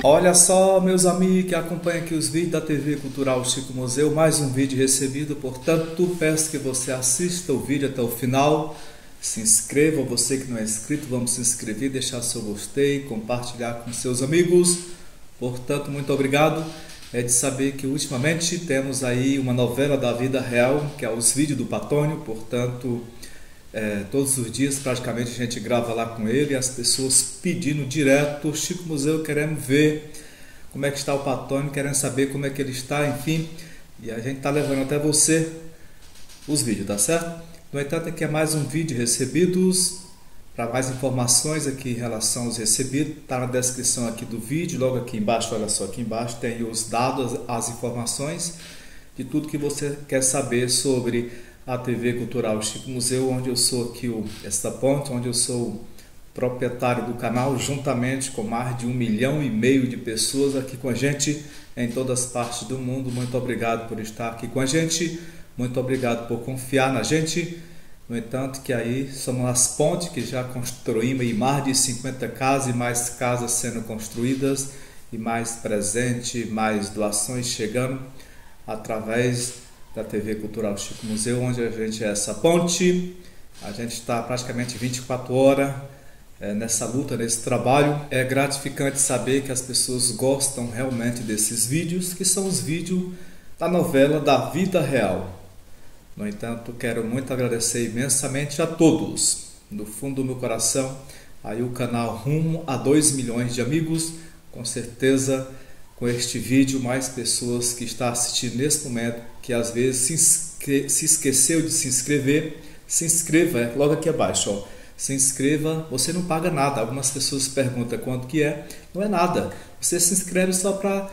Olha só, meus amigos que acompanham aqui os vídeos da TV Cultural Chico Museu, mais um vídeo recebido, portanto, peço que você assista o vídeo até o final, se inscreva, você que não é inscrito, vamos se inscrever, deixar seu gostei, compartilhar com seus amigos, portanto, muito obrigado. É de saber que ultimamente temos aí uma novela da vida real, que é os vídeos do Patônio, portanto, todos os dias praticamente a gente grava lá com ele, as pessoas pedindo direto, Chico Museu, queremos ver como é que está o Patônio, querendo saber como é que ele está, enfim, e a gente está levando até você os vídeos, tá certo? No entanto, aqui é mais um vídeo recebidos. Para mais informações aqui em relação aos recebidos, está na descrição aqui do vídeo, logo aqui embaixo, olha só, aqui embaixo tem os dados, as informações de tudo que você quer saber sobre a TV Cultural Chico Museu, onde eu sou aqui esta ponte, onde eu sou proprietário do canal, juntamente com mais de 1,5 milhão de pessoas aqui com a gente em todas as partes do mundo. Muito obrigado por estar aqui com a gente, muito obrigado por confiar na gente. No entanto, que aí somos as pontes que já construímos aí mais de 50 casas e mais casas sendo construídas e mais presente, mais doações chegando através da TV Cultural Chico Museu, onde a gente é essa ponte. A gente está praticamente 24 horas nessa luta, nesse trabalho. É gratificante saber que as pessoas gostam realmente desses vídeos, que são os vídeos da novela da vida real. No entanto, quero muito agradecer imensamente a todos, do fundo do meu coração, aí o canal rumo a 2 milhões de amigos, com certeza com este vídeo mais pessoas que estão assistindo nesse momento, que às vezes se esqueceu de se inscrever, se inscreva, logo aqui abaixo, ó. Se inscreva, você não paga nada. Algumas pessoas perguntam quanto que é, não é nada, você se inscreve só para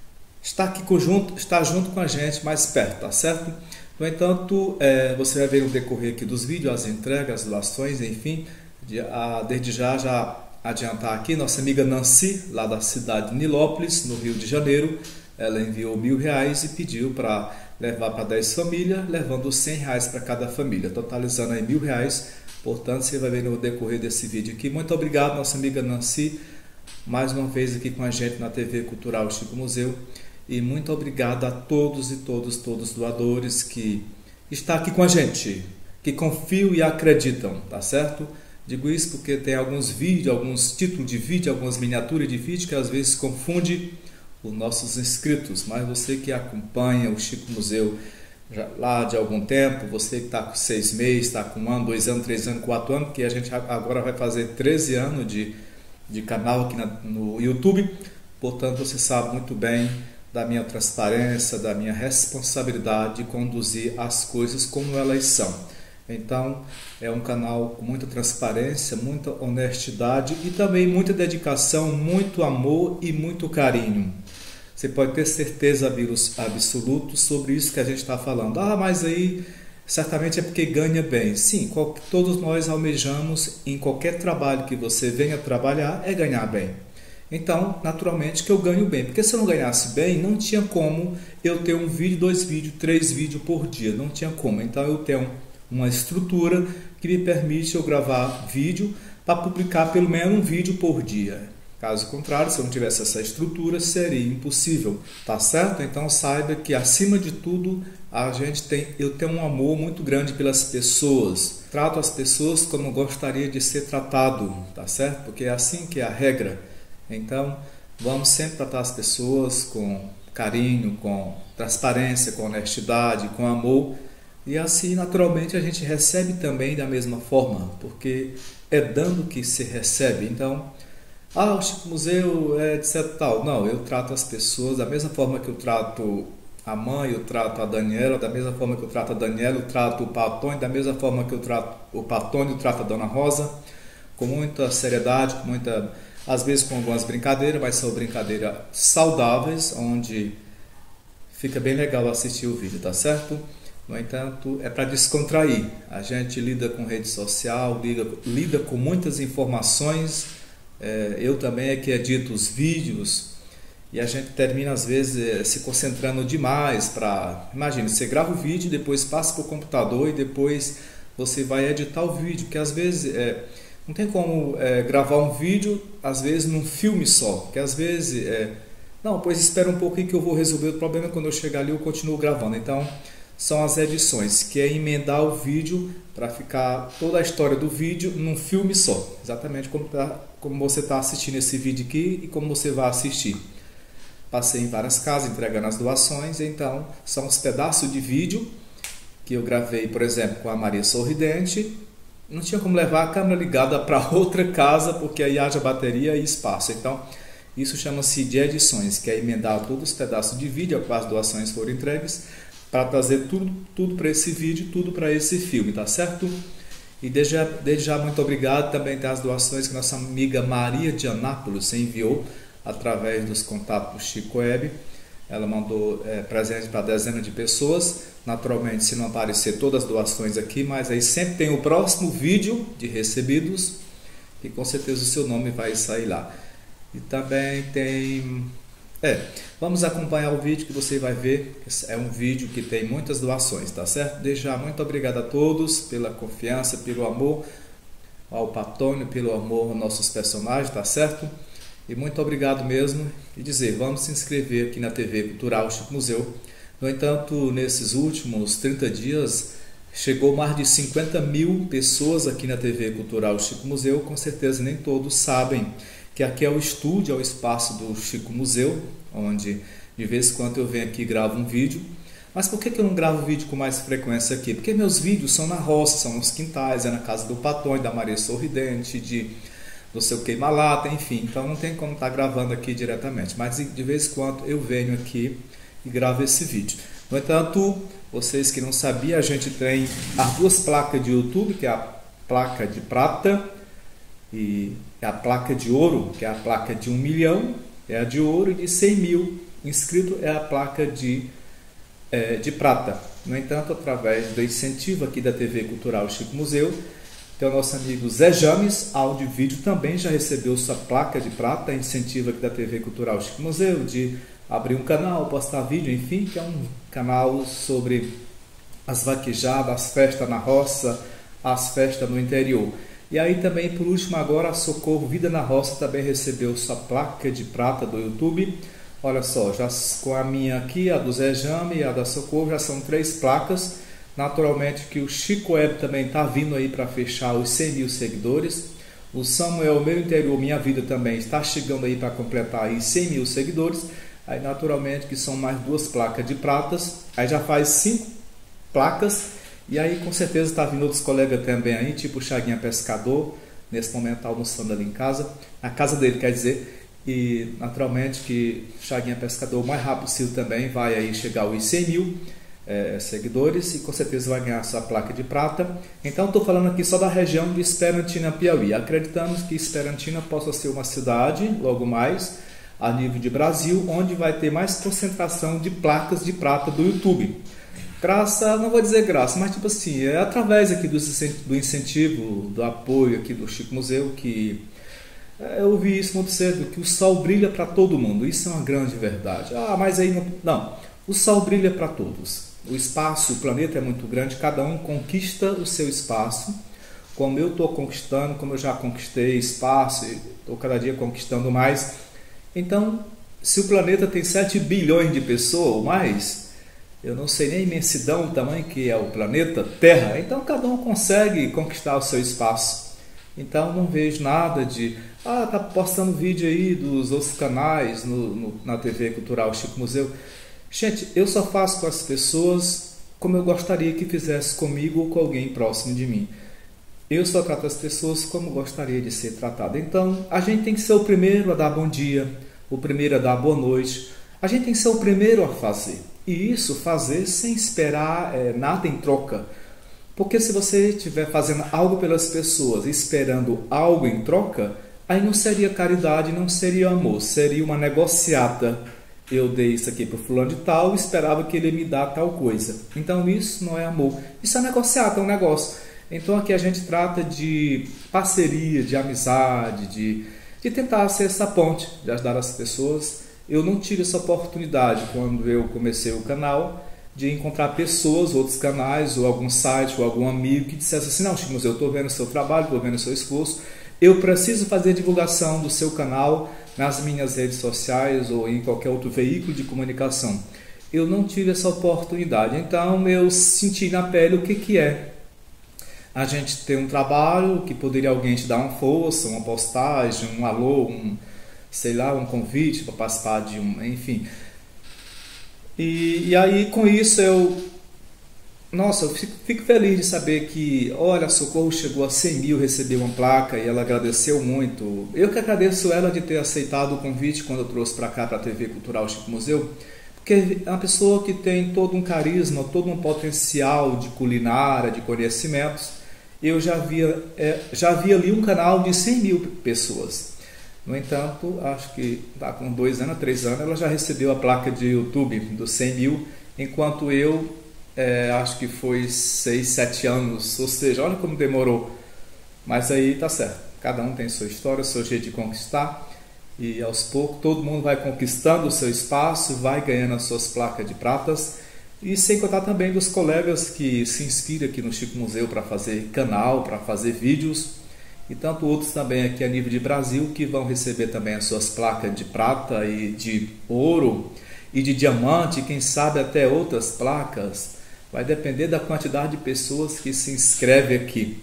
estar junto com a gente mais perto, tá certo? No entanto, você vai ver no decorrer aqui dos vídeos, as entregas, as doações, enfim, desde já adiantar aqui, nossa amiga Nancy, lá da cidade de Nilópolis, no Rio de Janeiro, ela enviou R$1.000 e pediu para levar para 10 famílias, levando R$100 para cada família, totalizando aí R$1.000, portanto, você vai ver no decorrer desse vídeo aqui. Muito obrigado, nossa amiga Nancy, mais uma vez aqui com a gente na TV Cultural Chico Museu. E muito obrigado a todos os doadores que estão aqui com a gente, que confiam e acreditam, tá certo? Digo isso porque tem alguns vídeos, alguns títulos de vídeo, algumas miniaturas de vídeo que às vezes confunde os nossos inscritos, mas você que acompanha o Chico Museu já lá de algum tempo, você que está com 6 meses, está com 1 ano, 2 anos, 3 anos, 4 anos, que a gente agora vai fazer 13 anos de canal aqui no YouTube, portanto você sabe muito bem da minha transparência, da minha responsabilidade de conduzir as coisas como elas são. Então, é um canal com muita transparência, muita honestidade e também muita dedicação, muito amor e muito carinho. Você pode ter certeza absoluta sobre isso que a gente está falando. Ah, mas aí certamente é porque ganha bem. Sim, todos nós almejamos em qualquer trabalho que você venha trabalhar é ganhar bem. Então, naturalmente que eu ganho bem, porque se eu não ganhasse bem, não tinha como eu ter um vídeo, 2 vídeos, 3 vídeos por dia, não tinha como. Então eu tenho uma estrutura que me permite eu gravar vídeo para publicar pelo menos um vídeo por dia. Caso contrário, se eu não tivesse essa estrutura, seria impossível, tá certo? Então saiba que acima de tudo, eu tenho um amor muito grande pelas pessoas. Trato as pessoas como gostaria de ser tratado, tá certo? Porque é assim que é a regra. Então, vamos sempre tratar as pessoas com carinho, com transparência, com honestidade, com amor. E assim, naturalmente, a gente recebe também da mesma forma, porque é dando que se recebe. Então, o Chico Museu é etc tal. Não, eu trato as pessoas da mesma forma que eu trato a mãe, eu trato a Daniela, da mesma forma que eu trato a Daniela, eu trato o Patônio, da mesma forma que eu trato o Patônio, eu trato a Dona Rosa, com muita seriedade, às vezes com algumas brincadeiras, mas são brincadeiras saudáveis, onde fica bem legal assistir o vídeo, tá certo? No entanto, é para descontrair. A gente lida com rede social, lida com muitas informações. Eu também é que edito os vídeos e a gente termina às vezes se concentrando demais para... Imagina, você grava o vídeo, depois passa para o computador e depois você vai editar o vídeo, porque às vezes... Não tem como gravar um vídeo, às vezes, num filme só, que às vezes não, pois espera um pouquinho que eu vou resolver o problema, quando eu chegar ali eu continuo gravando. Então, são as edições, que é emendar o vídeo para ficar toda a história do vídeo num filme só, exatamente como você está assistindo esse vídeo aqui e como você vai assistir. Passei em várias casas entregando as doações, então são os pedaços de vídeo que eu gravei, por exemplo, com a Maria Sorridente. Não tinha como levar a câmera ligada para outra casa, porque aí haja bateria e espaço. Então, isso chama-se de edições, que é emendar todos os pedaços de vídeo ao qual as doações foram entregues, para trazer tudo para esse vídeo, tudo para esse filme, tá certo? E desde já muito obrigado. Também tem as doações que nossa amiga Maria de Anápolis enviou através dos contatos do Chico Web. Ela mandou presente para dezenas de pessoas. Naturalmente, se não aparecer todas as doações aqui, mas aí sempre tem o próximo vídeo de recebidos e com certeza o seu nome vai sair lá. E também tem... vamos acompanhar o vídeo que você vai ver. É um vídeo que tem muitas doações, tá certo? Desde já, muito obrigado a todos pela confiança, pelo amor ao Patônio, pelo amor aos nossos personagens, tá certo? E muito obrigado mesmo. E dizer, vamos se inscrever aqui na TV Cultural Chico Museu. No entanto, nesses últimos 30 dias, chegou mais de 50 mil pessoas aqui na TV Cultural Chico Museu. Com certeza nem todos sabem que aqui é o estúdio, é o espaço do Chico Museu, onde de vez em quando eu venho aqui e gravo um vídeo. Mas por que eu não gravo vídeo com mais frequência aqui? Porque meus vídeos são na roça, são nos quintais, é na casa do Patônio, da Maria Sorridente, do seu queima-lata, enfim. Então não tem como estar gravando aqui diretamente. Mas de vez em quando eu venho aqui e gravo esse vídeo. No entanto, vocês que não sabiam, a gente tem as duas placas de YouTube, que é a placa de prata e a placa de ouro, que é a placa de 1 milhão, é a de ouro, e de 100 mil inscritos é a placa de prata. No entanto, através do incentivo aqui da TV Cultural Chico Museu, então o nosso amigo Zé James, áudio e vídeo, também já recebeu sua placa de prata, incentivo aqui da TV Cultural Chico Museu, de abrir um canal, postar vídeo, enfim, que é um canal sobre as vaquejadas, as festas na roça, as festas no interior. E aí também, por último, agora a Socorro Vida na Roça também recebeu sua placa de prata do YouTube. Olha só, já com a minha aqui, a do Zé Jame e a da Socorro, já são 3 placas. Naturalmente que o Chico Web também está vindo aí para fechar os 100 mil seguidores. O Samuel Meu Interior Minha Vida também está chegando aí para completar aí 100 mil seguidores. Aí naturalmente que são mais 2 placas de pratas. Aí já faz 5 placas. E aí com certeza está vindo outros colegas também aí, tipo o Chaguinha Pescador, nesse momento está almoçando ali em casa, na casa dele, quer dizer. E naturalmente que Chaguinha Pescador o mais rápido possível também vai aí chegar aos 100 mil seguidores e com certeza vai ganhar essa placa de prata. Então estou falando aqui só da região de Esperantina, Piauí. Acreditamos que Esperantina possa ser uma cidade, logo mais, a nível de Brasil, onde vai ter mais concentração de placas de prata do YouTube. Graça, não vou dizer graça, mas tipo assim, é através aqui do incentivo, do apoio aqui do Chico Museu, que eu ouvi isso muito cedo, que o sol brilha para todo mundo. Isso é uma grande verdade. Ah, mas aí não, o sol brilha para todos. O espaço, o planeta é muito grande, cada um conquista o seu espaço, como eu estou conquistando, como eu já conquistei espaço, estou cada dia conquistando mais. Então, se o planeta tem 7 bilhões de pessoas ou mais, eu não sei nem a imensidão, o tamanho que é o planeta Terra, então cada um consegue conquistar o seu espaço. Então não vejo nada de, tá postando vídeo aí dos outros canais na TV Cultural Chico Museu. Gente, eu só faço com as pessoas como eu gostaria que fizesse comigo ou com alguém próximo de mim. Eu só trato as pessoas como gostaria de ser tratado. Então a gente tem que ser o primeiro a dar bom dia, o primeiro a dar boa noite. A gente tem que ser o primeiro a fazer. E isso fazer sem esperar nada em troca. Porque se você estiver fazendo algo pelas pessoas esperando algo em troca, aí não seria caridade, não seria amor, seria uma negociata. Eu dei isso aqui para o fulano de tal e esperava que ele me dá tal coisa. Então isso não é amor, isso é negociata, é um negócio. Então aqui a gente trata de parceria, de amizade, de tentar ser essa ponte, de ajudar as pessoas. Eu não tive essa oportunidade quando eu comecei o canal de encontrar pessoas, outros canais, ou algum site, ou algum amigo que dissesse assim, não, Chico, eu estou vendo o seu trabalho, estou vendo o seu esforço, eu preciso fazer divulgação do seu canal nas minhas redes sociais ou em qualquer outro veículo de comunicação. Eu não tive essa oportunidade, então eu senti na pele o que é a gente ter um trabalho que poderia alguém te dar uma força, uma postagem, um alô, sei lá, um convite para participar de enfim. E aí com isso nossa, eu fico feliz de saber que, olha, a Socorro chegou a 100 mil, recebeu uma placa e ela agradeceu muito. Eu que agradeço ela de ter aceitado o convite quando eu trouxe para cá, para a TV Cultural Chico Museu, porque é uma pessoa que tem todo um carisma, todo um potencial de culinária, de conhecimentos. Eu já vi ali um canal de 100 mil pessoas. No entanto, acho que está com 2 anos, 3 anos, ela já recebeu a placa de YouTube dos 100 mil, enquanto eu acho que foi 6, 7 anos, ou seja, olha como demorou. Mas aí tá certo, cada um tem sua história, seu jeito de conquistar, e aos poucos todo mundo vai conquistando o seu espaço, vai ganhando as suas placas de pratas. E sem contar também dos colegas que se inspiram aqui no Chico Museu para fazer canal, para fazer vídeos, e tanto outros também aqui a nível de Brasil que vão receber também as suas placas de prata e de ouro e de diamante, quem sabe até outras placas. Vai depender da quantidade de pessoas que se inscrevem aqui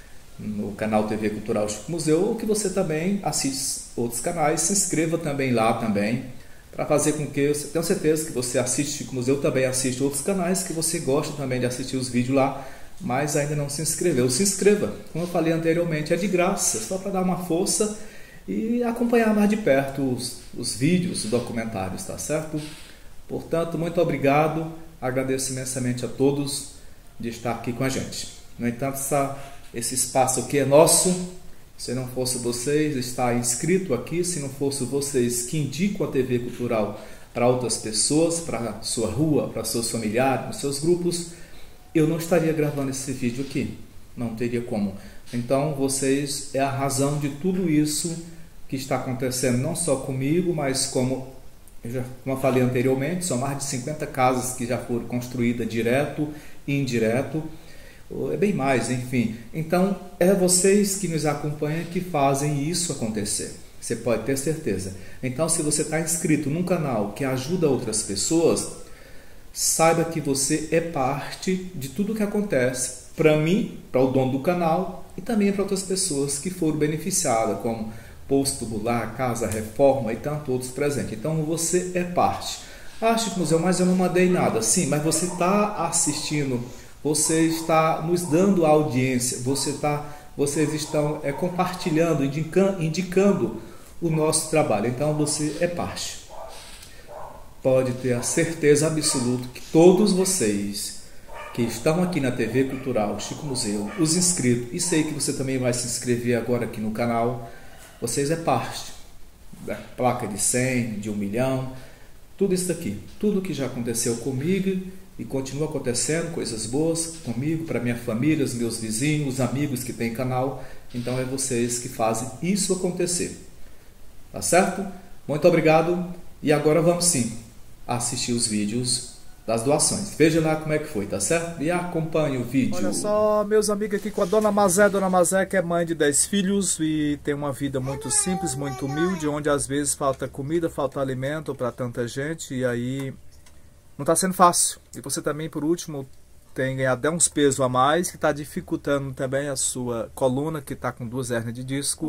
no canal TV Cultural Chico Museu, ou que você também assiste outros canais, se inscreva também lá também, para fazer com que, eu tenho certeza que você assiste Chico Museu, também assiste outros canais que você gosta também de assistir os vídeos lá, mas ainda não se inscreveu. Se inscreva, como eu falei anteriormente, é de graça, só para dar uma força e acompanhar mais de perto os vídeos, os documentários, tá certo? Portanto, muito obrigado, agradeço imensamente a todos de estar aqui com a gente. No entanto, esse espaço aqui é nosso. Se não fosse vocês estar inscrito aqui, se não fosse vocês que indicam a TV Cultural para outras pessoas, para a sua rua, para seus familiares, para seus grupos, eu não estaria gravando esse vídeo aqui. Não teria como. Então, vocês é a razão de tudo isso que está acontecendo, não só comigo, mas como eu falei anteriormente, são mais de 50 casas que já foram construídas direto e indireto. É bem mais, enfim. Então, é vocês que nos acompanham que fazem isso acontecer. Você pode ter certeza. Então, se você está inscrito num canal que ajuda outras pessoas, saiba que você é parte de tudo que acontece para mim, para o dono do canal e também para outras pessoas que foram beneficiadas, como posto tubular, casa, reforma e tanto outros presentes. Então, você é parte. Ah, Chico Museu, mas eu não mandei nada. Sim, mas você está assistindo. Você está nos dando audiência, vocês estão compartilhando, indicando o nosso trabalho. Então você é parte. Pode ter a certeza absoluta que todos vocês que estão aqui na TV Cultural Chico Museu, os inscritos, e sei que você também vai se inscrever agora aqui no canal, vocês é parte da placa de 100, de 1 milhão, tudo isso daqui, tudo que já aconteceu comigo e continua acontecendo, coisas boas comigo, para minha família, os meus vizinhos, os amigos que têm canal. Então é vocês que fazem isso acontecer. Tá certo? Muito obrigado. E agora vamos sim assistir os vídeos das doações. Veja lá como é que foi, tá certo? E acompanhe o vídeo. Olha só, meus amigos, aqui com a Dona Mazé. Dona Mazé que é mãe de 10 filhos e tem uma vida muito simples, muito humilde, onde às vezes falta comida, falta alimento para tanta gente, e aí não está sendo fácil. E você também, por último, tem ganhado até uns pesos a mais, que está dificultando também a sua coluna, que está com 2 hérnias de disco,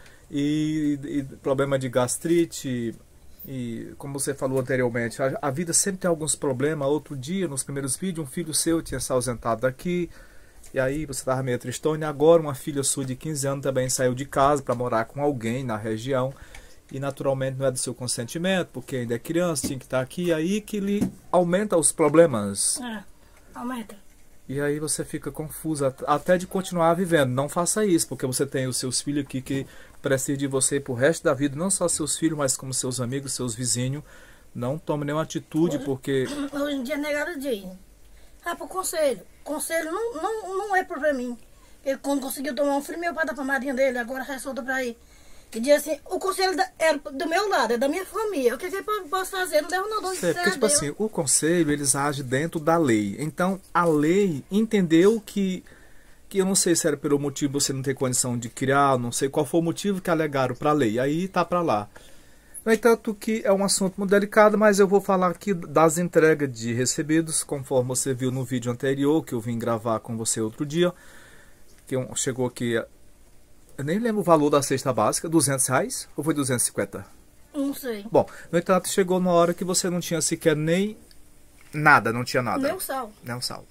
e problema de gastrite. E como você falou anteriormente, a vida sempre tem alguns problemas. Outro dia, nos primeiros vídeos, um filho seu tinha se ausentado daqui, e aí você estava meio tristona. E agora uma filha sua de 15 anos também saiu de casa para morar com alguém na região. E naturalmente não é do seu consentimento, porque ainda é criança, tinha que estar aqui, aí que lhe aumenta os problemas. Aumenta. E aí você fica confusa até de continuar vivendo. Não faça isso, porque você tem os seus filhos aqui que precisam de você pro resto da vida, não só seus filhos, mas como seus amigos, seus vizinhos. Não tome nenhuma atitude, porque... Hoje em dia negado diz, pro conselho. Conselho não é pra mim. Ele quando conseguiu tomar um filho, meu pai dá pra madrinha dele, agora ressolta pra ir. Que diz assim, o conselho é do meu lado, é da minha família. O que eu posso fazer? Não devo não, porque, tipo assim, o conselho, eles agem dentro da lei. Então, a lei entendeu que que eu não sei se era pelo motivo de você não ter condição de criar, não sei qual foi o motivo que alegaram para a lei. Aí tá para lá. No entanto, que é um assunto muito delicado, mas eu vou falar aqui das entregas de recebidos, conforme você viu no vídeo anterior, que eu vim gravar com você outro dia, que chegou aqui, eu nem lembro o valor da cesta básica, R$200 ou foi 250? Não sei. Bom, no entanto, chegou na hora que você não tinha sequer nem nada, não tinha nada. Nem um sal. Nem um sal.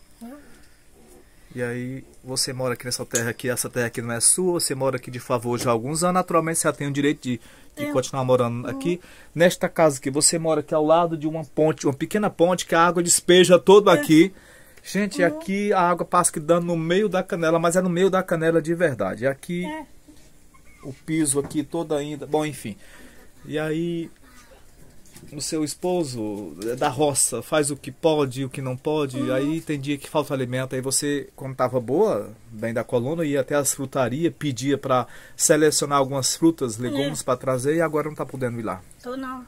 E aí, você mora aqui nessa terra aqui, essa terra aqui não é sua, você mora aqui de favor já há alguns anos, naturalmente você já tem o direito de continuar morando aqui. Nesta casa que você mora aqui ao lado de uma ponte, uma pequena ponte que a água despeja todo aqui. Gente, aqui a água passa aqui dando no meio da canela, mas é no meio da canela de verdade. Aqui, o piso aqui todo ainda, bom, enfim. E aí, o seu esposo é da roça, faz o que pode e o que não pode. Aí tem dia que falta alimento. Aí você, quando estava boa, bem da coluna, ia até as frutarias, pedia para selecionar algumas frutas, legumes para trazer, e agora não está podendo ir lá. Tô não.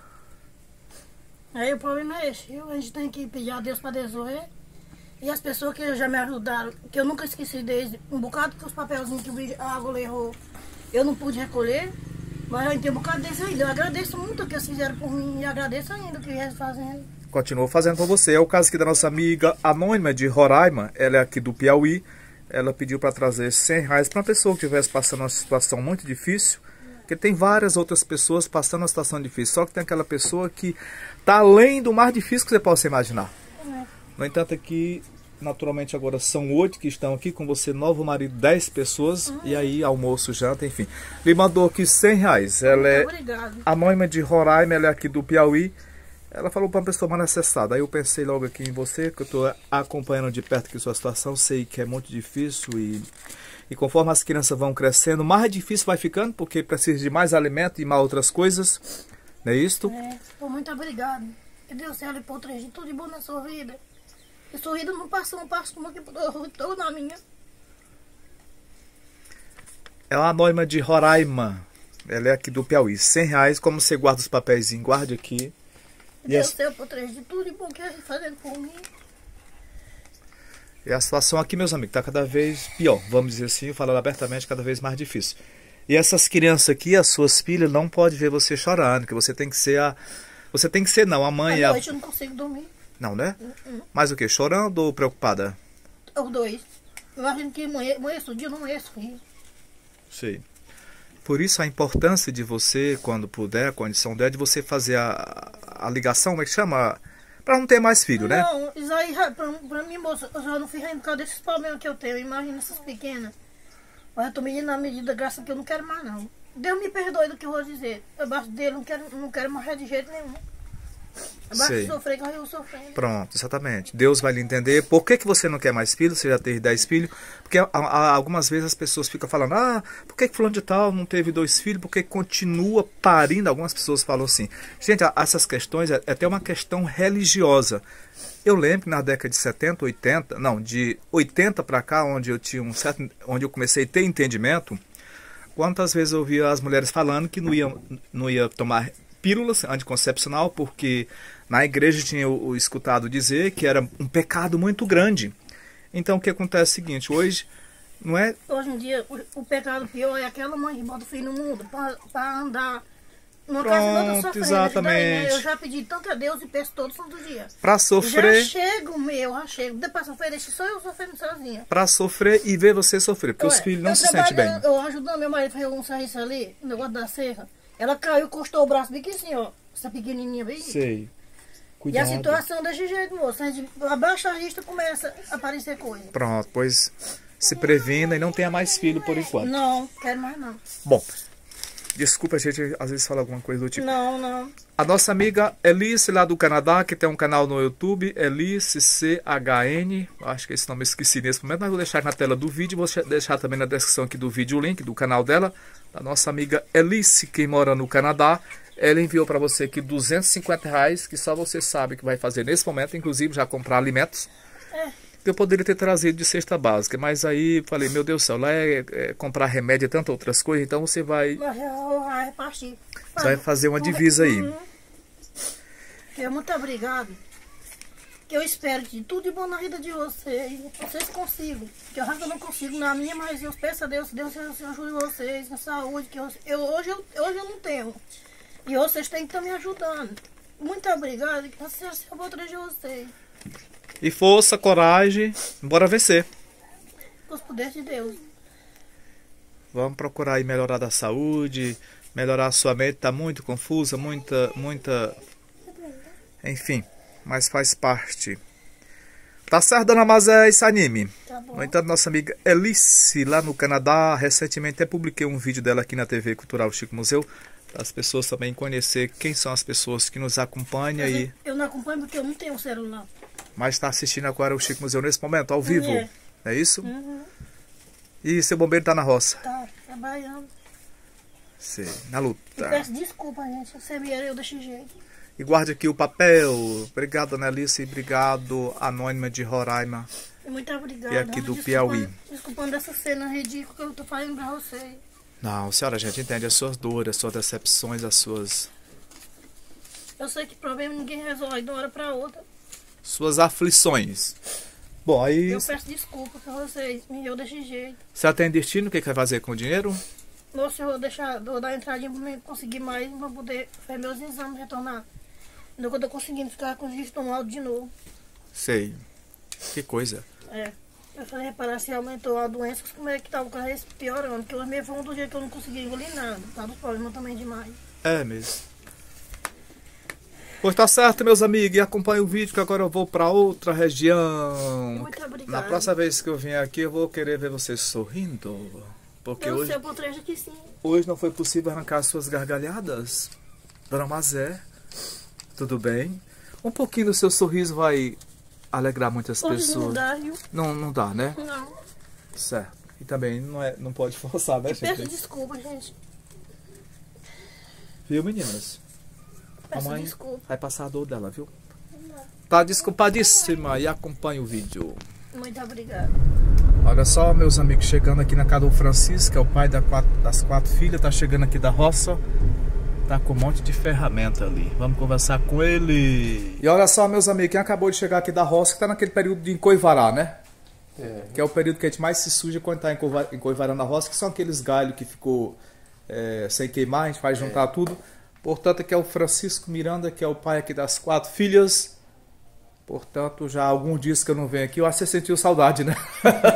Aí o problema é esse. A gente tem que pedir a Deus para resolver. E as pessoas que já me ajudaram, que eu nunca esqueci desde um bocado que os papelzinhos que a água levou, eu não pude recolher. Mas eu tenho um bocado desse ainda. Eu agradeço muito o que eles fizeram por mim e agradeço ainda o que eles fazendo. Continuou fazendo por você. É o caso aqui da nossa amiga anônima de Roraima. Ela é aqui do Piauí. Ela pediu para trazer R$100 para uma pessoa que estivesse passando uma situação muito difícil. Porque tem várias outras pessoas passando uma situação difícil. Só que tem aquela pessoa que está além do mais difícil que você possa imaginar. No entanto, aqui, naturalmente, agora são 8 que estão aqui com você, novo marido, 10 pessoas, e aí almoço, janta, enfim. Lhe mandou aqui R$100. Ela é anônima de Roraima, ela é aqui do Piauí. Ela falou para uma pessoa mais necessitada. Aí eu pensei logo aqui em você, que eu estou acompanhando de perto aqui a sua situação, sei que é muito difícil e conforme as crianças vão crescendo, mais difícil vai ficando, porque precisa de mais alimento e mais outras coisas. Não é isto? Muito obrigado. Que Deus tenha lhe protegido tudo de bom na sua vida. E sua vida não passou um passo como que estou na minha. É uma anônima de Roraima. Ela é aqui do Piauí. R$100. Como você guarda os papéis, guarde aqui. Deus tenha protegido tudo de bom que a gente fazendo por mim. E a situação aqui, meus amigos, está cada vez pior. Vamos dizer assim, falando abertamente, cada vez mais difícil. E essas crianças aqui, as suas filhas, não podem ver você chorando, que você tem que ser a... Você tem que ser, não, a mãe... À noite eu não consigo dormir. Não, né? Mas o quê? Chorando ou preocupada? Os dois. Eu imagino que amanheço o dia, não amanheço rir. Sei. Por isso a importância de você, quando puder, a condição der, de você fazer a ligação, como é que chama? Para não ter mais filho, né? Não, isso aí, pra mim, moça, eu já não fiz ainda por causa desses problemas que eu tenho. Imagina essas pequenas. Mas eu tô medindo na medida graça que eu não quero mais, não. Deus me perdoe do que eu vou dizer. Abaixo dele, não quero morrer de jeito nenhum. Abaixo de sofrer, que eu vou sofrendo. Pronto, exatamente. Deus vai lhe entender. Por que você não quer mais filhos? Você já teve 10 filhos? Porque algumas vezes as pessoas ficam falando, por que fulano de tal não teve 2 filhos? Porque continua parindo. Algumas pessoas falam assim. Gente, essas questões é até uma questão religiosa. Eu lembro que na década de 70, 80, não, de 80 para cá, onde eu tinha onde eu comecei a ter entendimento, quantas vezes eu ouvia as mulheres falando que não ia tomar pílulas anticoncepcional, porque na igreja tinha eu escutado dizer que era um pecado muito grande. Então o que acontece é o seguinte, hoje não é... Hoje em dia o pecado pior é aquela mãe que bota o filho no mundo para andar numa casa toda sofrendo. Exatamente. Daí, né? Eu já pedi tanto a Deus e peço todo santo dia. Para sofrer... Já chego. Depois sofrer, deixa só eu sofrendo sozinha. Para sofrer e ver você sofrer, porque os filhos não se sentem bem. Eu ajudando meu marido a fazer um serviço ali, no negócio da serra. Ela caiu, encostou o braço bem assim, ó. Essa pequenininha bem. Sei. Cuidado. E a situação desse jeito, moço. A gente abaixa a vista, começa a aparecer coisa. Pronto, pois se previna e não tenha mais filho por enquanto. Não, quero mais não. Bom, desculpa, a gente às vezes fala alguma coisa do tipo. Não. A nossa amiga Elice, lá do Canadá, que tem um canal no YouTube, Elice CHN, acho que esse nome eu esqueci nesse momento, mas vou deixar na tela do vídeo, vou deixar também na descrição aqui do vídeo o link do canal dela, da nossa amiga Elice, que mora no Canadá. Ela enviou para você aqui R$250, que só você sabe que vai fazer nesse momento, inclusive já comprar alimentos. Eu poderia ter trazido de cesta básica, mas aí falei, meu Deus do céu, lá é comprar remédio e tantas outras coisas, então você vai... Vai repartir. Vai fazer uma divisa aí. Muito obrigado. Que eu espero de tudo de bom na vida de vocês. Vocês consigam. Que eu não consigo na minha, mas eu peço a Deus, Deus ajude vocês na saúde. Que hoje eu não tenho. E vocês têm que estar me ajudando. Muito obrigada. Que eu vou trazer vocês. E força, coragem, bora vencer. Com os poderes de Deus. Vamos procurar aí melhorar da saúde, melhorar a sua mente, tá muito confusa, muita... Enfim, mas faz parte. Tá certo, dona Mazé, esse anime. Tá bom. No entanto, nossa amiga Elice, lá no Canadá, recentemente até publiquei um vídeo dela aqui na TV Cultural Chico Museu, para as pessoas também conhecer quem são as pessoas que nos acompanham. Eu não acompanho porque eu não tenho um celular. Mas está assistindo agora o Chico Museu nesse momento, ao vivo. É isso? Uhum. E seu bombeiro tá na roça? Tá, trabalhando. Sim, na luta. Eu peço desculpa, gente. Você me eu desse jeito. E guarde aqui o papel. Obrigado, dona Alice. Obrigado, Anônima de Roraima. Muito obrigada. E aqui do Piauí. Desculpando dessa cena ridícula que eu tô fazendo pra vocês. Não, senhora, a gente entende as suas dores, as suas decepções, as suas... Eu sei que problema ninguém resolve de uma hora pra outra. Suas aflições. Bom, aí... Eu peço desculpa pra vocês. Me eu desse jeito. Você tem destino? O que vai fazer com o dinheiro? Nossa, eu vou dar entradinha pra mim conseguir mais, pra poder fazer meus exames, retornar. Não quando eu conseguindo ficar com os estomago de novo. Sei. Que coisa. É. Eu falei, reparar se aumentou a doença, como é que tava cada vez piorando. Porque hoje mesmo foi um do jeito que eu não consegui engolir nada. Tá dos problemas também demais. É mesmo. Pois tá certo, meus amigos. E acompanhe o vídeo que agora eu vou pra outra região. Muito obrigada. Na próxima vez que eu vier aqui, eu vou querer ver vocês sorrindo. Porque eu hoje... sei, por trás aqui sim. Hoje não foi possível arrancar as suas gargalhadas. Dona Mazé, tudo bem? Um pouquinho do seu sorriso vai alegrar muitas Hoje pessoas. não dá, viu? Não dá, né? Não. Certo. E também não pode forçar, né, Eu peço gente? desculpa, gente. Viu, meninas? Peço Mamãe desculpa. vai passar a dor dela, viu? Tá desculpadíssima e acompanha o vídeo. Muito obrigada. Olha só, meus amigos, chegando aqui na casa do Francisco, que é o pai das 4 filhas, tá chegando aqui da roça. Tá com um monte de ferramenta ali. Vamos conversar com ele. E olha só, meus amigos, quem acabou de chegar aqui da roça, que tá naquele período de encoivarar, né? É. Que é o período que a gente mais se suja quando tá encoivarando a roça, que são aqueles galhos que ficou sem queimar, a gente vai juntar tudo. Portanto, aqui é o Francisco Miranda, que é o pai aqui das 4 filhas. Portanto, já há alguns dias que eu não venho aqui, eu acho que você sentiu saudade, né?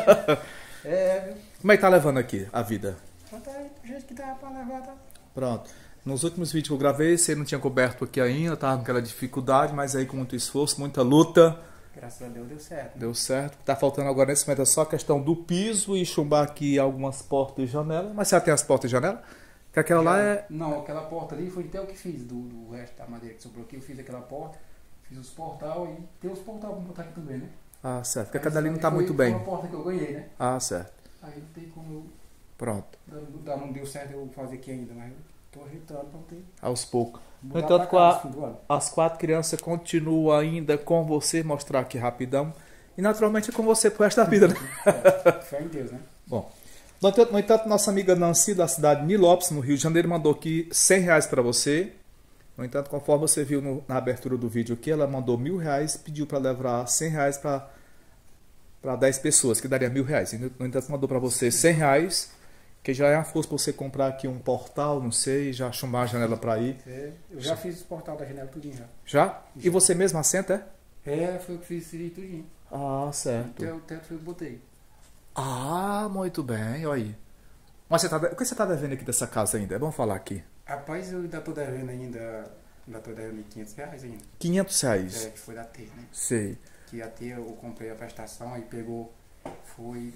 Como é que tá levando aqui a vida? Tá aí, do jeito que dá pra levar, tá? Pronto. Nos últimos vídeos que eu gravei, você não tinha coberto aqui ainda, tava com aquela dificuldade, mas aí com muito esforço, muita luta. Graças a Deus deu certo. Deu certo. Tá faltando agora nesse momento é só a questão do piso e chumbar aqui algumas portas e janelas. Mas você já tem as portas e janelas? Que aquela lá é... Não, aquela porta ali foi até o que fiz do resto da madeira que sobrou aqui. Eu fiz aquela porta, fiz os portal e tem os portal pra botar aqui também, né? Ah, certo. Porque aquela ali não tá muito bem. Foi uma porta que eu ganhei, né? Ah, certo. Aí não tem como eu... Pronto. Não deu certo eu fazer aqui ainda, mas eu tô ajeitando pra ter... Aos poucos. No Mudar entanto, pra cá, no fim do ano. as 4 crianças continuam ainda com você, mostrar aqui rapidão. E naturalmente é com você pro resto da vida, né? Fé em Deus, né? Bom, no entanto, nossa amiga Nancy, da cidade de Nilópolis, no Rio de Janeiro, mandou aqui R$100 para você. No entanto, conforme você viu na abertura do vídeo aqui, ela mandou R$1.000, pediu para levar R$100 para 10 pessoas, que daria R$1.000. No entanto, mandou para você R$100, que já é uma força para você comprar aqui um portal, não sei, já chumbar a janela para ir. Eu já fiz os portal da janela tudinho já. Já? E você mesmo assenta, Foi o que fiz tudinho. Ah, certo. O teto foi o que eu botei. Ah, muito bem, olha aí. Mas o que você está devendo aqui dessa casa ainda? É bom falar aqui. Rapaz, eu ainda tô devendo ainda tô devendo R$500 ainda. R$500? Que foi da T, né? Sei. Que a T eu comprei a prestação, aí pegou, foi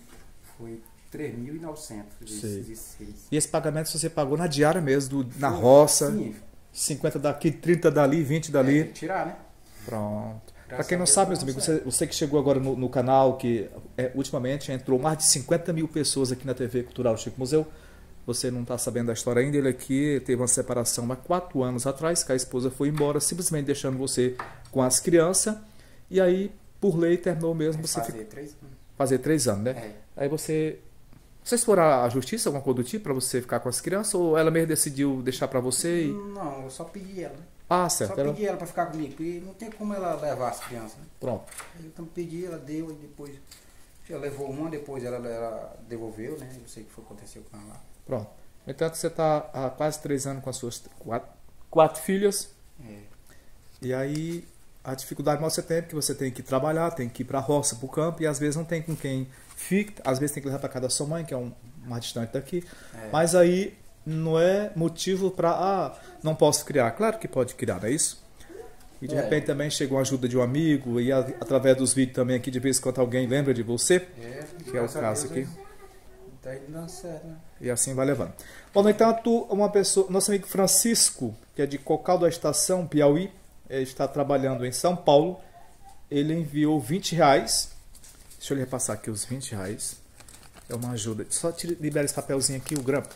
3.900 de 6. E esse pagamento você pagou na diária mesmo, na roça? Sim. 50 daqui, 30 dali, 20 dali. Tirar, né? Pronto. Para quem não sabe, meus amigos, você que chegou agora no canal, que ultimamente entrou mais de 50 mil pessoas aqui na TV Cultural Chico Museu. Você não está sabendo da história ainda. Ele aqui teve uma separação há 4 anos atrás, que a esposa foi embora, simplesmente deixando você com as crianças. E aí, por lei, terminou mesmo. Fazer 3 anos, né? Aí vocês foram à justiça, alguma coisa do tipo, para você ficar com as crianças? Ou ela mesmo decidiu deixar para você? Não, eu só pedi ela. Ah, Só certo. Ela... pedi ela para ficar comigo, porque não tem como ela levar as crianças. Né? Pronto. Aí eu também pedi, ela deu, e depois ela levou uma, depois ela devolveu, né? Eu sei o que foi que aconteceu com ela lá. Pronto. No entanto, você está há quase 3 anos com as suas quatro filhas. É. E aí, a dificuldade que você tem é que você tem que trabalhar, tem que ir para a roça, para o campo, e às vezes não tem com quem fique. Às vezes tem que levar para casa da sua mãe, que é mais distante daqui. É. Mas aí não é motivo para, não posso criar. Claro que pode criar, não é isso? E de repente também chegou a ajuda de um amigo, e através dos vídeos também aqui, de vez em quando alguém lembra de você, que é o caso aqui. Tá indo dando certo, né? E assim vai levando. Bom, no entanto, uma pessoa, nosso amigo Francisco, que é de Cocal da Estação, Piauí, ele está trabalhando em São Paulo, ele enviou R$20. Deixa eu lhe repassar aqui os R$20. É uma ajuda. Só libera esse papelzinho aqui, o grampo.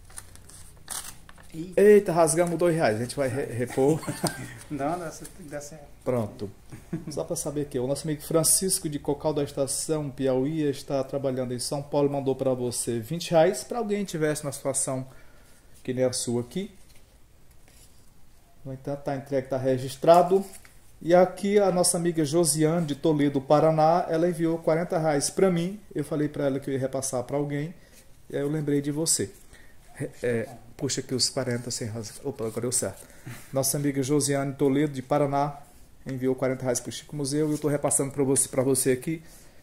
Eita, rasgamos R$2. A gente vai repor. Não, dá certo. Pronto. Só para saber aqui, o nosso amigo Francisco de Cocal da Estação, Piauí, está trabalhando em São Paulo, mandou para você R$20 para alguém que tivesse uma situação que nem a sua aqui. No entanto, está entregue, está registrado. E aqui a nossa amiga Josiane de Toledo, Paraná, ela enviou R$40 para mim. Eu falei para ela que eu ia repassar para alguém. E aí eu lembrei de você. Puxa aqui os 40 sem razão. Opa, agora deu certo. Nossa amiga Josiane Toledo de Paraná enviou R$40 para o Chico Museu. E eu estou repassando para você aqui.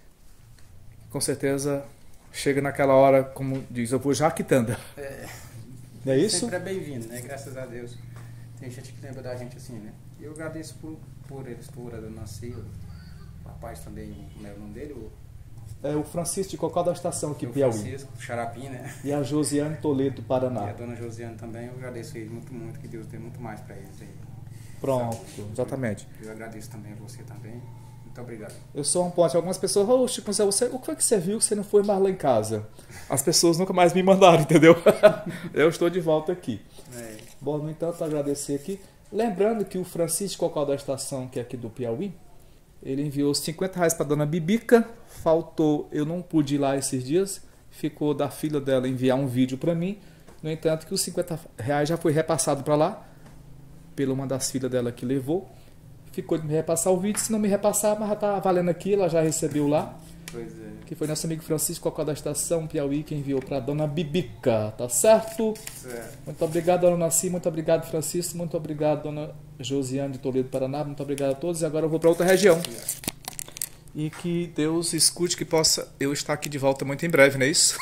Com certeza chega naquela hora, como diz, eu vou já quitando. Não é isso? Sempre é bem-vindo, né? Graças a Deus. Tem gente que lembra da gente assim, né? E eu agradeço por eles, por a dona Cia, o rapaz também, como é o nome dele? É o Francisco de Cocal da Estação aqui, o Piauí. Francisco, o Xarapim, né? E a Josiane Toledo, Paraná. E a dona Josiane também, eu agradeço eles muito, muito, que Deus dê muito mais para eles aí. Pronto, exatamente. Eu agradeço também a você também. Muito obrigado. Eu sou um ponte. Algumas pessoas, ô Chico, o que foi que você viu que você não foi mais lá em casa? As pessoas nunca mais me mandaram, entendeu? Eu estou de volta aqui. Bom, no entanto, agradecer aqui. Lembrando que o Francisco Cocal da Estação, que é aqui do Piauí, ele enviou R$50 para dona Bibica. Faltou, eu não pude ir lá esses dias. Ficou da filha dela enviar um vídeo para mim. No entanto, que os R$50 já foi repassado para lá, pela uma das filhas dela que levou. Ficou de me repassar o vídeo. Se não me repassar, mas já está valendo aqui, ela já recebeu lá. Pois é. Que foi nosso amigo Francisco Cocal da Estação, Piauí, que enviou para dona Bibica, tá certo? Certo. Muito obrigado, dona Naci, muito obrigado, Francisco, muito obrigado, dona Josiane de Toledo, Paraná, muito obrigado a todos. E agora eu vou para outra região. E que Deus escute, que possa eu estar aqui de volta muito em breve, não é isso?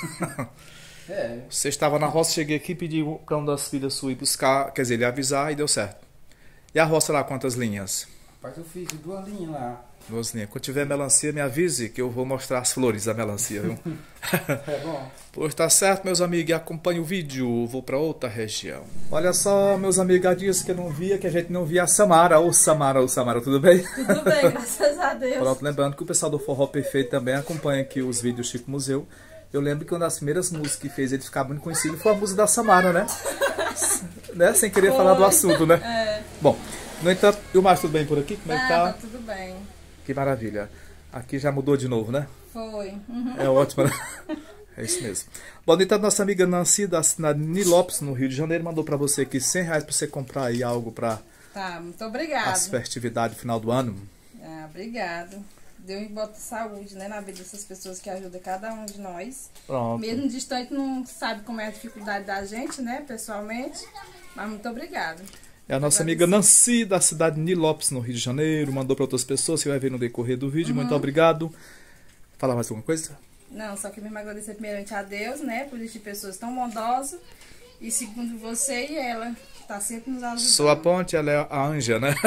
Você estava na roça, cheguei aqui, pedi para uma das filhas sua ir buscar, quer dizer, ele avisar e deu certo. E a roça lá, quantas linhas? Rapaz, eu fiz 2 linhas lá. 2 linhas. Quando tiver melancia, me avise que eu vou mostrar as flores da melancia, viu? É bom. Pois tá certo, meus amigos, acompanhe o vídeo, vou para outra região. Olha só, meus amigos, há dias que eu não via, que a gente não via a Samara. Ô Samara, tudo bem? Tudo bem, graças a Deus. Pronto, lembrando que o pessoal do Forró Perfeito também acompanha aqui os vídeos do Chico Museu. Eu lembro que uma das primeiras músicas que fez ele ficar muito conhecido foi a música da Samara, né? Né? Sem querer falar do assunto, né? Bom, no entanto, e o Márcio, tudo bem por aqui? Como é que tá? Tá tudo bem. Que maravilha. Aqui já mudou de novo, né? Foi. É ótimo, né? É isso mesmo. Bom, no entanto, nossa amiga Nancy, da cidade de Nilópolis, no Rio de Janeiro, mandou para você aqui R$100 para você comprar aí algo para Tá, muito obrigada. as festividades do final do ano. Ah, obrigada. Deus bota saúde, né, na vida dessas pessoas que ajudam cada um de nós. Pronto. Mesmo distante, não sabe como é a dificuldade da gente, né, pessoalmente. Mas muito obrigada. É a nossa amiga Nancy, da cidade de Nilópolis, no Rio de Janeiro, mandou para outras pessoas, você vai ver no decorrer do vídeo. Muito obrigado. Falar mais alguma coisa? Não, só que mesmo agradecer primeiramente a Deus, né, por existir pessoas tão bondosas. E segundo você e ela, que tá sempre nos ajudando. Sou a ponte, ela é a anja, né?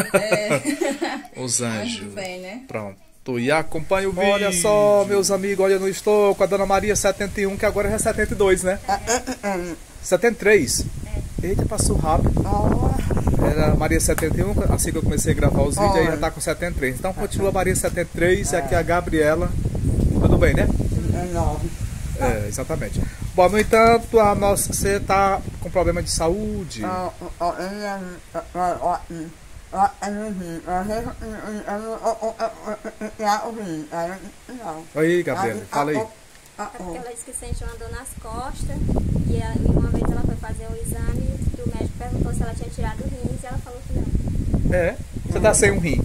Os anjos. Muito bem, né? Pronto. E acompanha o vídeo. Olha só, meus amigos, olha, eu não estou com a dona Maria 71, que agora é 72, né? 73? Eita, passou rápido. Era Maria 71, assim que eu comecei a gravar os vídeos, aí já tá com 73. Então continua Maria 73 e aqui a Gabriela. Tudo bem, né? É, exatamente. Bom, no entanto, você tá com problema de saúde. Aí, Gabriela, fala aí. É porque ela disse que sente uma dor nas costas e uma vez ela foi fazer o exame e o médico perguntou se ela tinha tirado o rins e ela falou que não. É? Você tá sem um rim?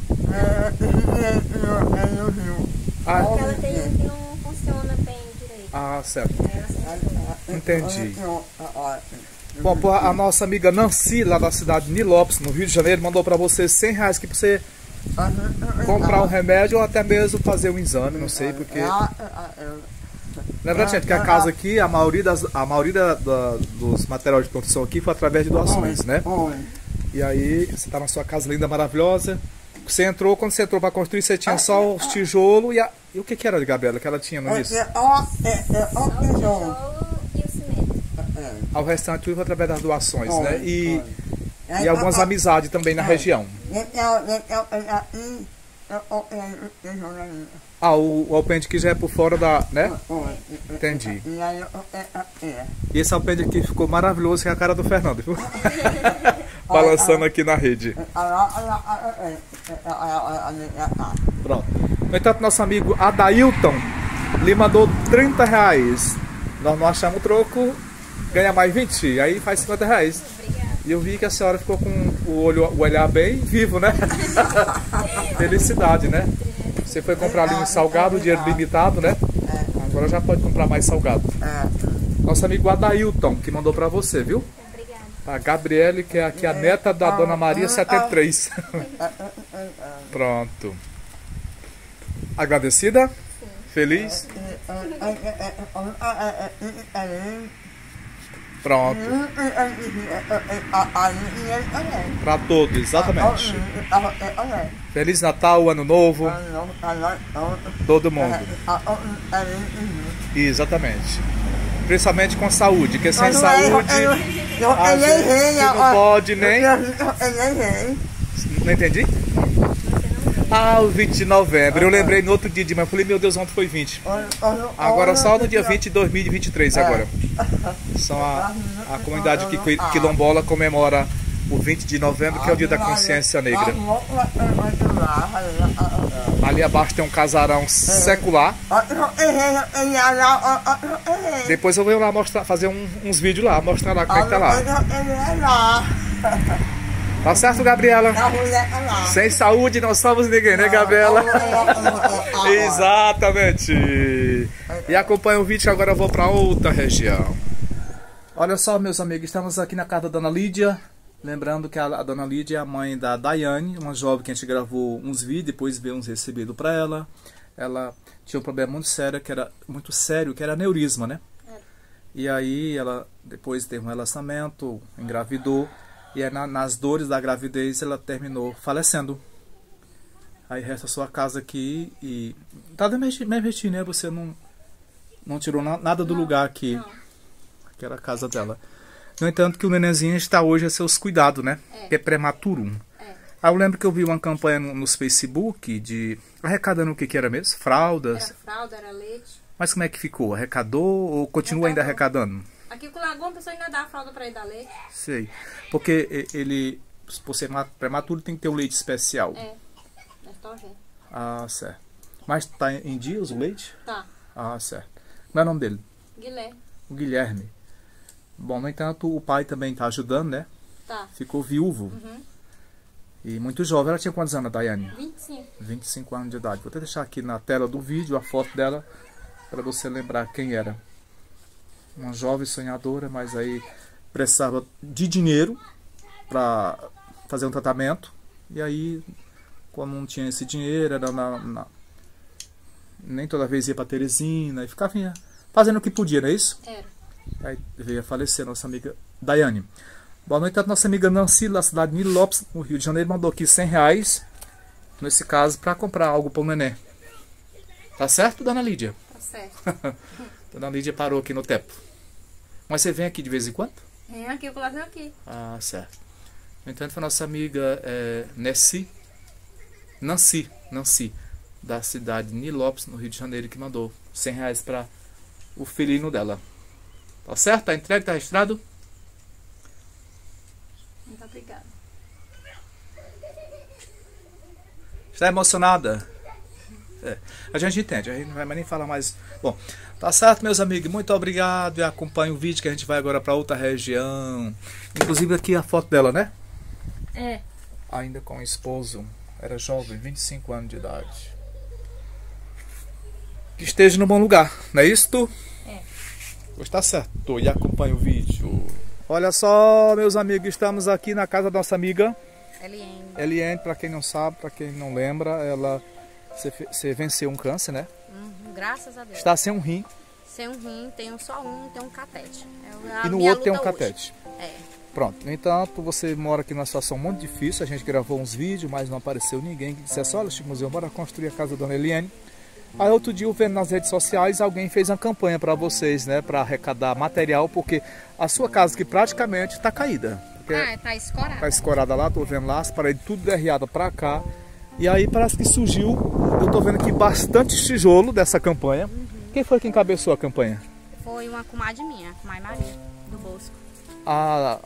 Ah, Porque ela tem um que não funciona bem direito. ah, certo. Ela sente dor. Entendi. Bom, pô, a nossa amiga Nancy, lá da cidade de Nilópolis, no Rio de Janeiro, mandou pra você R$100 aqui pra você comprar um remédio ou até mesmo fazer um exame, não sei, porque... Lembrando, gente, que a casa aqui, a maioria dos materiais de construção aqui foi através de doações, né? E aí, você tá na sua casa linda, maravilhosa. Você entrou, quando você entrou para construir, você tinha só os tijolos e o que era de Gabriela que ela tinha no início? Só o tijolo e o cimento. Ao restante tudo através das doações, né? E algumas amizades também na região. Ah, o alpendre que já é por fora da, né? Entendi. E esse alpendre aqui ficou maravilhoso, que é a cara do Fernando, viu? Balançando aqui na rede. Pronto. No entanto, nosso amigo Adailton lhe mandou R$30. Nós não achamos o troco, ganha mais 20, aí faz R$50. Obrigada. E eu vi que a senhora ficou com o olhar bem vivo, né? Felicidade, né? Você foi comprar ali um salgado, dinheiro limitado, né? Agora já pode comprar mais salgado. Nosso amigo Adailton, que mandou pra você, viu? Obrigada. A Gabriele, que é aqui a neta da Dona Maria 73. Pronto. Agradecida? Sim. Feliz? Pronto. Para todos, exatamente. Feliz Natal, Ano Novo. Todo mundo. Exatamente. Principalmente com saúde, porque sem saúde a gente não pode nem... Não entendi? Ah, o 20 de novembro. Eu lembrei no outro dia de manhã. Eu falei, meu Deus, ontem foi 20. Agora só no dia 20 de 2023 agora. São a comunidade quilombola comemora o 20 de novembro, que é o dia da consciência negra. Ali abaixo tem um casarão secular. Depois eu vou lá mostrar, fazer uns vídeos lá, mostrar lá como é que tá lá. Tá certo, Gabriela? Sem saúde não somos ninguém, né, Gabriela? Exatamente. E acompanha o vídeo, agora eu vou para outra região. Olha só, meus amigos, estamos aqui na casa da Dona Lídia. Lembrando que a Dona Lídia é a mãe da Daiane, uma jovem que a gente gravou uns vídeos, depois veio uns recebidos para ela. Ela tinha um problema muito sério, que era aneurisma, né? E aí ela depois teve um relacionamento, engravidou. E aí, nas dores da gravidez, ela terminou falecendo. Aí resta a sua casa aqui e... Tá da mesma né? Você não tirou nada do lugar aqui. Que era a casa dela. No entanto, que o nenenzinho está hoje a seus cuidados, né? Que é prematuro. Aí eu lembro que eu vi uma campanha nos Facebook de... Arrecadando o que era mesmo? Fraldas? Era fralda, era leite. Mas como é que ficou? Arrecadou ou continua ainda arrecadando? Aqui com o Lagoa, a pessoa ainda dá a fralda para ele dar leite. Sei. Porque ele, por ser prematuro, tem que ter o leite especial. Ah, certo. Mas tá em dias o leite? Tá. Ah, certo. Como é o nome dele? Guilherme. O Guilherme. Bom, no entanto, o pai também tá ajudando, né? Tá. Ficou viúvo. E muito jovem. Ela tinha quantos anos, Daiane? 25. 25 anos de idade. Vou até deixar aqui na tela do vídeo a foto dela, para você lembrar quem era. Uma jovem sonhadora, mas aí precisava de dinheiro para fazer um tratamento. E aí, como não tinha esse dinheiro, era nem toda vez ia para Teresina e ficava fazendo o que podia, não é isso? Era. Aí veio a falecer nossa amiga Daiane. Boa noite, a nossa amiga Nancy, da cidade de Nilópolis, no Rio de Janeiro, mandou aqui R$100, nesse caso, para comprar algo para o neném. Tá certo, Dona Lídia? Tá certo. Dona Lídia parou aqui no tempo. Mas você vem aqui de vez em quando? Vem aqui, eu coloco aqui. Ah, certo. No entanto, foi a nossa amiga Nancy, da cidade de Nilópolis, no Rio de Janeiro, que mandou R$100 para o filhinho dela. Tá certo? Tá entregue, tá registrado? Muito obrigada. Está emocionada? A gente entende, a gente não vai nem falar mais. Bom, tá certo, meus amigos, muito obrigado e acompanhe o vídeo que a gente vai agora para outra região. Inclusive aqui a foto dela, né? ainda com o esposo, era jovem, 25 anos de idade. Que esteja no bom lugar, não é isso, tu? É. Pois tá certo, e acompanha o vídeo. Olha só, meus amigos, estamos aqui na casa da nossa amiga Eliane, para quem não sabe, para quem não lembra, ela você venceu um câncer, né? Graças a Deus. Está sem um rim. Sem um rim, tenho só um, tem um catete. E no outro tem um catete. É. Pronto, no entanto, você mora aqui numa situação muito difícil, a gente gravou uns vídeos, mas não apareceu ninguém que dissesse, olha, Chico Museu, bora construir a casa da dona Eliane. Aí outro dia, eu vendo nas redes sociais, alguém fez uma campanha para vocês, né, para arrecadar material, porque a sua casa aqui praticamente está caída. Tá escorada. Tá escorada lá, tô vendo lá, as paredes tudo derriada para cá. E aí parece que surgiu, eu tô vendo aqui bastante tijolo dessa campanha. Quem foi que encabeçou a campanha? Foi uma comadre minha, comadre Maria, do Bosco. A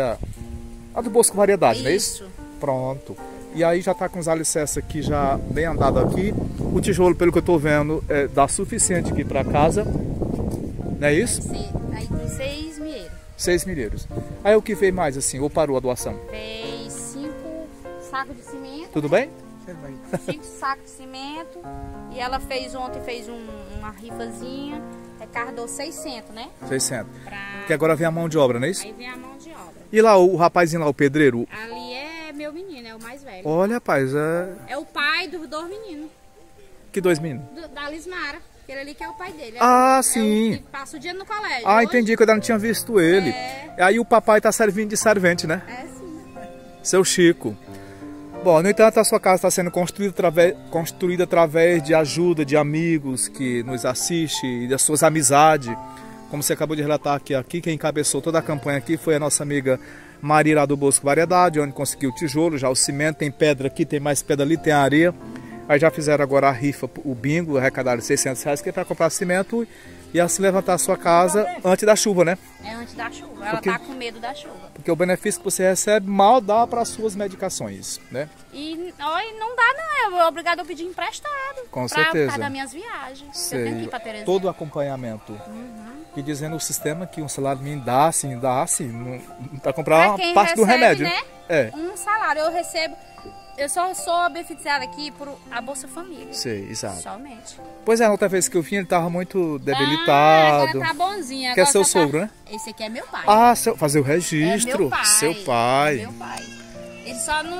do Bosco Variedade, não é isso? Isso. Pronto. E aí já tá com os alicerces aqui já bem andado aqui. O tijolo, pelo que eu tô vendo, dá suficiente aqui para casa. Não é isso? Aí tem 6 milheiros. 6 milheiros. Aí o que veio mais assim? Ou parou a doação? Fez 5 sacos de cimento. Tudo bem? 5 sacos de cimento. E ela ontem fez uma rifazinha. Arrecadou 600, né? 600. Que agora vem a mão de obra, não é isso? Aí vem a mão de obra. E lá, o rapazinho lá, o pedreiro? Ali é meu menino, é o mais velho. Olha, rapaz, É o pai dos 2 meninos. Que 2 meninos? Da Lismara. Aquele ali que é o pai dele. Sim. O que passa o dia no colégio. Ah, entendi, que eu ainda não tinha visto ele. Aí o papai tá servindo de servente, né? Sim. Seu Chico. Bom, no entanto, a sua casa está sendo construída através de ajuda de amigos que nos assistem e das suas amizades. Como você acabou de relatar aqui, quem encabeçou toda a campanha aqui foi a nossa amiga Maria lá do Bosco Variedade, onde conseguiu o tijolo, já o cimento, tem pedra aqui, tem mais pedra ali, tem areia. Aí já fizeram agora a rifa, o bingo, arrecadaram R$600, que é para comprar cimento e assim levantar a sua casa antes da chuva, né? É antes da chuva, ela tá com medo da chuva. Porque o benefício que você recebe mal dá para as suas medicações, né? E não dá não, é obrigado a pedir emprestado. Com certeza. Para das minhas viagens. Sei. Eu tenho que ir para Teresina. Todo o acompanhamento. E dizendo o sistema que um salário mínimo dá assim, para comprar uma parte do remédio. Né? Um salário, eu só sou beneficiada aqui por a Bolsa Família. Sei, exato. Somente. Pois é, na outra vez que eu vim, ele estava muito debilitado. Agora tá bonzinho. Que é seu sogro, né? Esse aqui é meu pai. Fazer o registro. É meu pai. Seu pai. É meu pai. Ele só não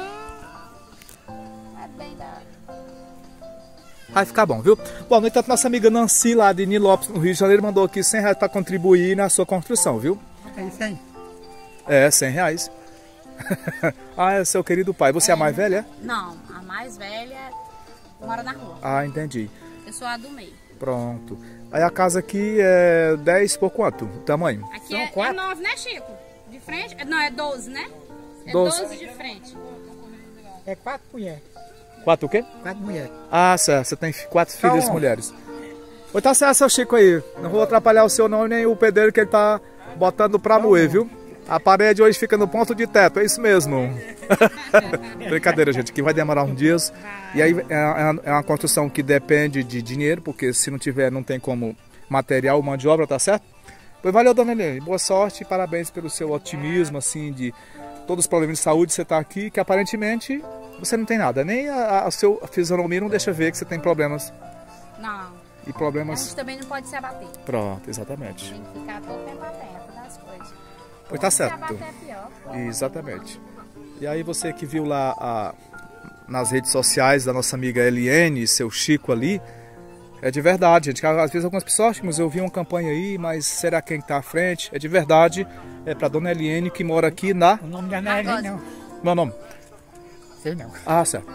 é bem da... Vai ficar bom, viu? Bom, no entanto, nossa amiga Nancy, lá de Nilópolis, no Rio de Janeiro, mandou aqui R$100 para contribuir na sua construção, viu? É 100. É, R$100. É seu querido pai. Você é a mais velha? Não, a mais velha mora na rua. Entendi. Eu sou a do meio. Pronto. Aí a casa aqui é 10 por quanto? O tamanho? Aqui é 9, né, Chico? De frente? Não, é 12, né? É 12. 12 de frente. É 4 mulheres. 4 o quê? 4 mulheres. Certo. Você tem 4 filhas mulheres. Oi, tá certo, seu Chico aí. Não vou atrapalhar o seu nome nem o pedreiro que ele tá botando pra moer, viu? A parede hoje fica no ponto de teto, é isso mesmo. Brincadeira, gente, que vai demorar uns dias. E aí é uma construção que depende de dinheiro, porque se não tiver, não tem como material, mão de obra, tá certo? Pois valeu, dona Eliane. Boa sorte e parabéns pelo seu otimismo, assim, de todos os problemas de saúde você tá aqui, que aparentemente você não tem nada. Nem a sua fisionomia não deixa ver que você tem problemas. Não. E problemas... A gente também não pode se abater. Pronto, exatamente. Tem que ficar todo tempo atento das coisas. Pois tá certo. Se abater é pior. Exatamente. E aí você que viu lá nas redes sociais da nossa amiga Eliane, seu Chico ali, é de verdade, gente. Às vezes algumas pessoas, mas eu vi uma campanha aí, mas será quem está à frente? É de verdade, é para dona Eliane que mora aqui na... O nome da não é Eliane, não. Meu nome? Sei não. Certo.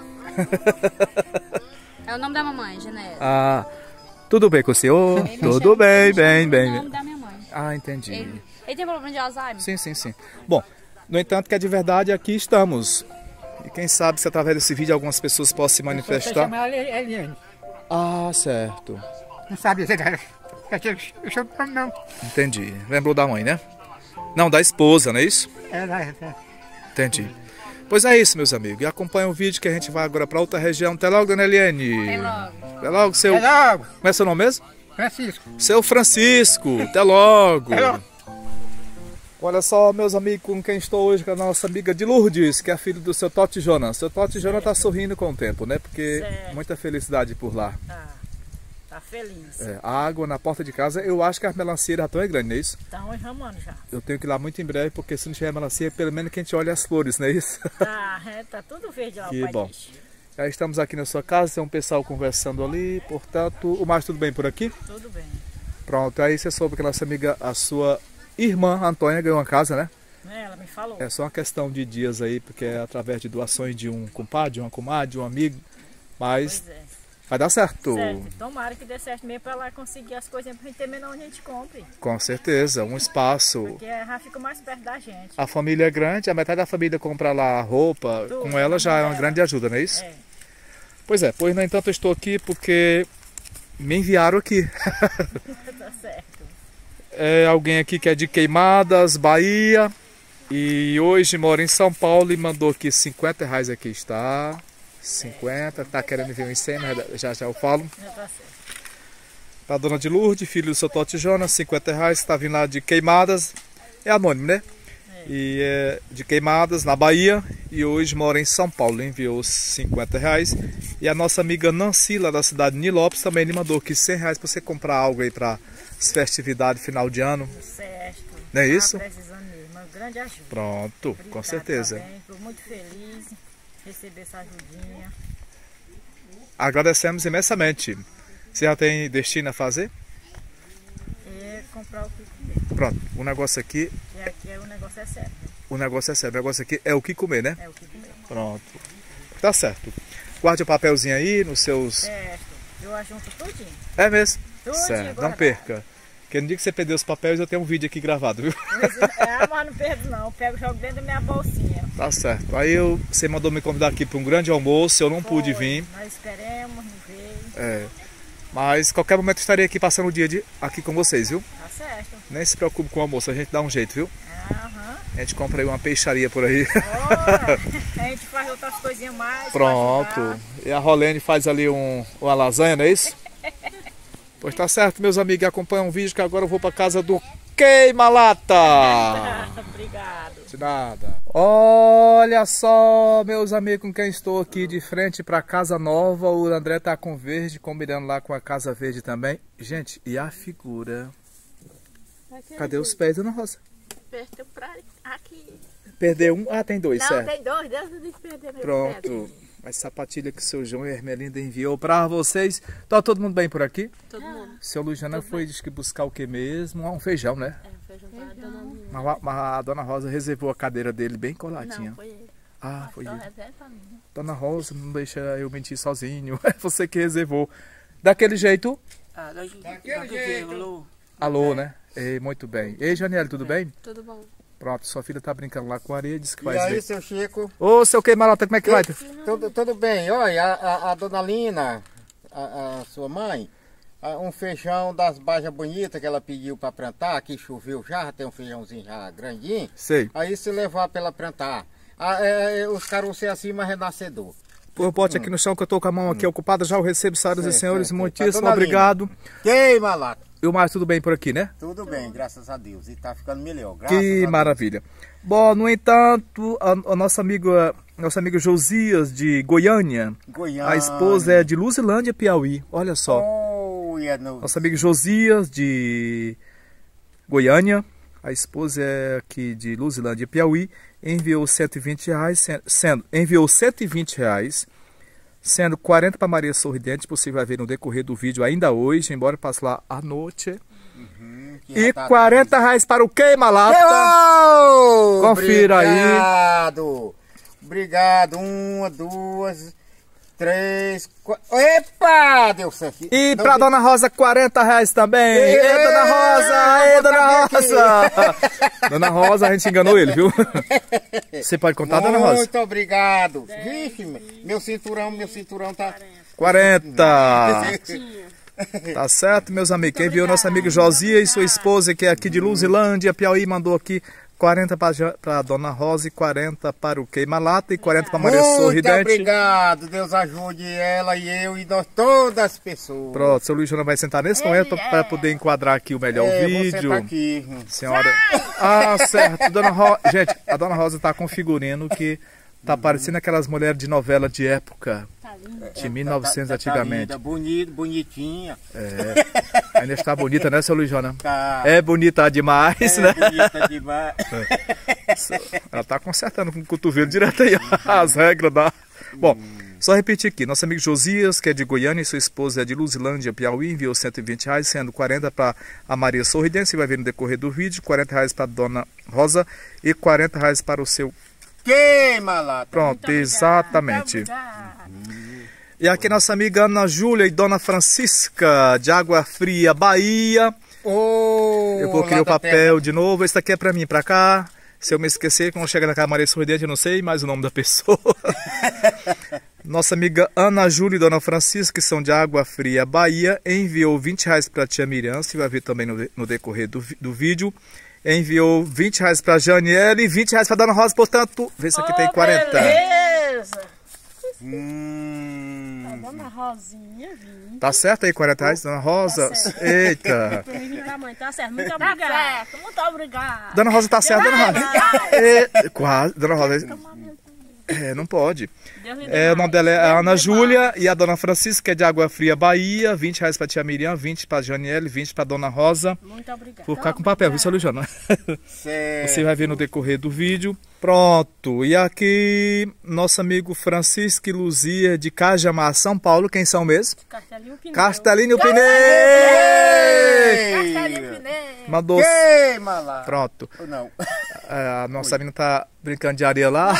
É o nome da mamãe, Genésio. Tudo bem com o senhor? Tudo bem, bem. É o nome da minha mãe. Entendi. Ele tem problema de Alzheimer? Sim. Bom, no entanto que é de verdade, aqui estamos. E quem sabe se através desse vídeo algumas pessoas possam se manifestar. Você chama ela Eliane. Certo. Não sabe dizer. Eu chamo não. Entendi. Lembrou da mãe, né? Não, da esposa, não é isso? É. Entendi. Pois é isso, meus amigos. E acompanha o vídeo que a gente vai agora para outra região. Até logo, dona Eliane. Até logo, seu... Até logo. Como é seu nome mesmo? Francisco. Seu Francisco. Até logo. Até logo. Olha só, meus amigos, com quem estou hoje, com a nossa amiga de Lourdes, que é a filha do seu Totti Jonas. Seu Totti Jonas tá sorrindo com o tempo, né? Porque muita felicidade por lá. Tá feliz. A água na porta de casa, eu acho que as melancieiras já estão grandes, não é isso? Estão enramando já. Eu tenho que ir lá muito em breve, porque se não tiver melancia, pelo menos que a gente olhe as flores, não é isso? Tá tudo verde lá, que o pai bom. diz. Já estamos aqui na sua casa, tem um pessoal conversando ali, portanto, o mais tudo bem por aqui? Tudo bem. Pronto, aí você soube que a nossa amiga, a sua irmã Antônia ganhou uma casa, né? Ela me falou. É só uma questão de dias aí, porque é através de doações de um compadre, de uma comadre, de um amigo, mas vai dar certo. Certo, tomara que dê certo mesmo para ela conseguir as coisinhas pra gente ter menor onde a gente compre. Com certeza, um espaço. Porque já fica mais perto da gente. A família é grande, a metade da família compra lá roupa, com ela já é uma grande ajuda, não é isso? Pois é, pois no entanto eu estou aqui porque me enviaram aqui. Tá certo. É alguém aqui que é de Queimadas, Bahia, e hoje mora em São Paulo e mandou aqui R$50, aqui está. 50, tá querendo ver uns 100, mas já eu falo. Já tá certo. Pra dona de Lourdes, filho do seu Totti Jonas, R$50, tá vindo lá de Queimadas, é anônimo, né? E é de Queimadas, na Bahia, e hoje mora em São Paulo, enviou R$50. E a nossa amiga Nancy, lá da cidade de Nilópolis, também lhe mandou aqui R$100 para você comprar algo aí para as festividades final de ano. Certo. Não é isso? Precisando mesmo, uma grande ajuda. Pronto, obrigado, com certeza. Também, estou muito feliz de receber essa ajudinha. Agradecemos imensamente. Você já tem destino a fazer? Comprar o que comer. Pronto, o negócio aqui... Aqui o negócio é certo. O negócio é sério, o negócio aqui é o que comer, né? É o que comer. Pronto. Tá certo. Guarde o papelzinho aí nos seus... Certo. Eu ajunto tudinho. É mesmo? Tudinho, certo, guardado. não perca. Porque no dia que você perder os papéis, eu tenho um vídeo aqui gravado, viu? Mas não perdo não. Eu pego e jogo dentro da minha bolsinha. Tá certo. Aí você mandou me convidar aqui para um grande almoço, eu não pude vir. Nós esperemos, não veio. Mas qualquer momento eu estarei aqui passando o dia aqui com vocês, viu? Tá certo. Nem se preocupe com o almoço, a gente dá um jeito, viu? Aham. A gente compra aí uma peixaria por aí. A gente faz outras coisinhas mais. Pronto. E a Rolene faz ali uma lasanha, não é isso? Pois tá certo, meus amigos, acompanham um vídeo que agora eu vou para casa do Queima-Lata. Obrigado. De nada. Olha só, meus amigos, com quem estou aqui de frente para a casa nova. O André tá com verde, combinando lá com a casa verde também. Gente, e a figura? Cadê os pés, dona Rosa? Perdeu pra aqui. Perdeu um? Ah, tem dois, não, certo? Tem dois, Deus não perder meu Pronto. pé. Mas sapatilha que o seu João e a Hermelinda enviou para vocês. Tá todo mundo bem por aqui? Todo mundo. Seu Luciana foi diz que buscar o que mesmo? Um feijão, né? Feijão pra dona Nina. Mas a dona Rosa reservou a cadeira dele bem coladinha. Não, foi ele. Ah, foi ele. Reserva mim. Dona Rosa, não deixa eu mentir sozinho. É você que reservou. Daquele jeito? Daquele jeito. Alô, né? Ei, muito bem. Ei, Janiele, tudo bem? Tudo bom. Pronto, sua filha tá brincando lá com areia, disse que E faz aí, bem. seu Chico? Ô, seu Queima-Lata, como é que vai? Tudo bem. Olha, a dona Lina, a sua mãe, um feijão das bajas bonitas que ela pediu para plantar, que choveu já tem um feijãozinho já grandinho. Sei. Aí se levar para ela plantar. Os caroços é assim, mas renascedor. Pô, bote aqui no chão que eu tô com a mão aqui ocupada, já eu recebo, senhoras e senhores, certo. muitíssimo Dona obrigado. Queima-Lata. E o mais tudo bem por aqui, né? Tudo bem, graças a Deus. E tá ficando melhor, graças a Que Deus. maravilha. Bom, no entanto, a nosso amigo Josias de Goiânia, a esposa é de Luzilândia, Piauí. Olha só. Nosso amigo Josias de Goiânia, a esposa é aqui de Luzilândia, Piauí, enviou R$120, sendo 40 para Maria Sorridente, você vai ver no decorrer do vídeo ainda hoje, embora passe lá à noite. E R$40 para o Queima-Lata. Confira obrigado. Obrigado. 1, 2, 3, 4. Epa! Deu certo. E para Dona Rosa, R$40 também. Ei, Dona Rosa! Ei, Dona Rosa! Dona Rosa, a gente enganou ele, viu? Você pode contar, Dona Rosa? Muito obrigado. Vixe, meu cinturão tá... 40. Tá certo, meus amigos. Quem viu nosso amigo Josias e sua esposa, que é aqui de Luzilândia, Piauí, mandou aqui 40 para a Dona Rosa e 40 para o Queima-Lata e 40 para a Maria Muito Sorridente. obrigado, Deus ajude ela e eu e nós, todas as pessoas. Pronto, seu Luiz Jonas vai sentar nesse momento para poder enquadrar aqui o melhor Vou vídeo. sentar aqui. Senhora. Ah, certo. Dona Rosa. Gente, a Dona Rosa tá com um figurino que tá parecendo aquelas mulheres de novela de época. De 1900 antigamente. Bonitinha. É. Ainda está bonita, né, seu Luiz Jonas? Tá. É bonita demais, né? Bonita demais. Ela tá consertando com o cotovelo direto aí as regras da... Bom, só repetir aqui. Nosso amigo Josias, que é de Goiânia, e sua esposa é de Luzilândia, Piauí, enviou R$120, sendo 40 para a Maria Sorridente, você vai ver no decorrer do vídeo, R$40 para a Dona Rosa e R$40 para o seu... Queima-Lata. Pronto, exatamente. E aqui nossa amiga Ana Júlia e Dona Francisca, de Água Fria, Bahia. Eu vou criar o papel de novo. Esse daqui é pra mim, pra cá. Se eu me esquecer, quando chega na casa Maria Sorridente, eu não sei mais o nome da pessoa. Nossa amiga Ana Júlia e Dona Francisca, que são de Água Fria, Bahia, enviou R$20 para a tia Miriam, você vai ver também no decorrer do vídeo. Enviou R$20 para a Janiele e R$20 para a Dona Rosa, portanto, vê se aqui tem 40. Beleza. A Dona Rosinha, viu? Tá certo aí, R$40, Dona Rosa? Tá certo. Eita. Mãe, tá certo. Muito obrigada. Muito obrigada. Dona Rosa tá certo, Dona Rosa? Quase, Dona Rosa. Não pode. O nome dela é Ana Júlia e a Dona Francisca, que é de Água Fria, Bahia. R$20 para a tia Miriam, 20 para a Janiele, 20 para a Dona Rosa. Muito obrigada. Vou ficar com papel, viu, seu Luiz Jonas? Certo. Você vai ver no decorrer do vídeo. Pronto. E aqui, nosso amigo Francisco e Luzia, de Cajamar, São Paulo. Quem são mesmo? Castelinho Pneu. Castelinho Pneu! Castelinho Pneu. Mandou. Queima-Lata. Pronto. Não. A nossa menina tá brincando de areia lá.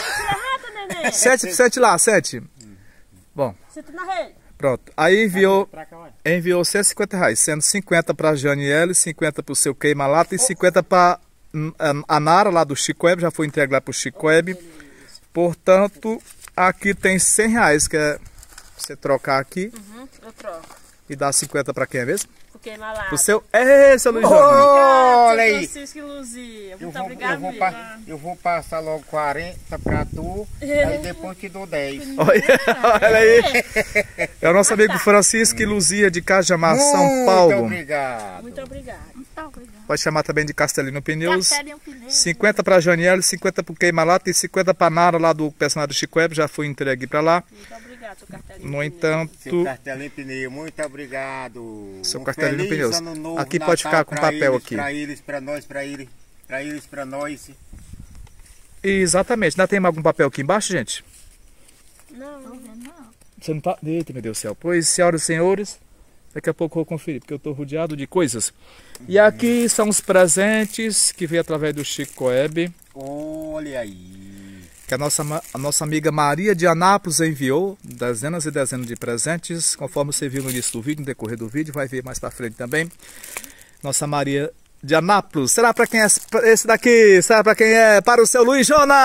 7 lá, 7. Bom, Senta na rede. pronto. Aí enviou R$150, sendo 50 para a Janiele, 50 para o seu Queima-Lata e 50 para a Nara, lá do Chico Web. Já foi entregue lá para o Chico Web. Portanto, aqui tem R$100, que é você trocar aqui. Eu troco. E dar 50 para quem é mesmo? Porque malado. O seu. seu Luiz Jonas. Olha aí. Francisco e Luzia. Eu Muito vou, obrigada, eu vou passar logo 40 pra tu, aí depois te dou 10. Olha aí. É o nosso amigo Francisco e Luzia, de Cajamar, São Paulo. Muito obrigado. Muito obrigada. Pode chamar também de Castelino Pneus. Castelinho Pneu. 50 para a Janiele, 50 para o Queima-Lata e 50 para a Nara, lá do personagem do Chico Web. Já foi entregue para lá. Muito obrigado, seu Castelinho. No entanto, Seu Castelinho Pneu, muito obrigado. Seu Castelinho feliz Pneus. Ano Novo, Aqui pode Natal ficar com pra papel eles, aqui. Para eles, para nós, para nós. exatamente. Ainda tem algum papel aqui embaixo, gente? Não. Você não tá... Eita, meu Deus do céu. Pois, senhoras e senhores, daqui a pouco eu vou conferir, porque eu estou rodeado de coisas. E aqui são os presentes que veio através do Chico Web, Olha aí. que a nossa amiga Maria de Anápolis enviou dezenas e dezenas de presentes, conforme você viu no início do vídeo, no decorrer do vídeo, vai ver mais para frente também. Nossa Maria de Anápolis. Será para quem é esse daqui? Será para quem é? Para o seu Luiz Jonas!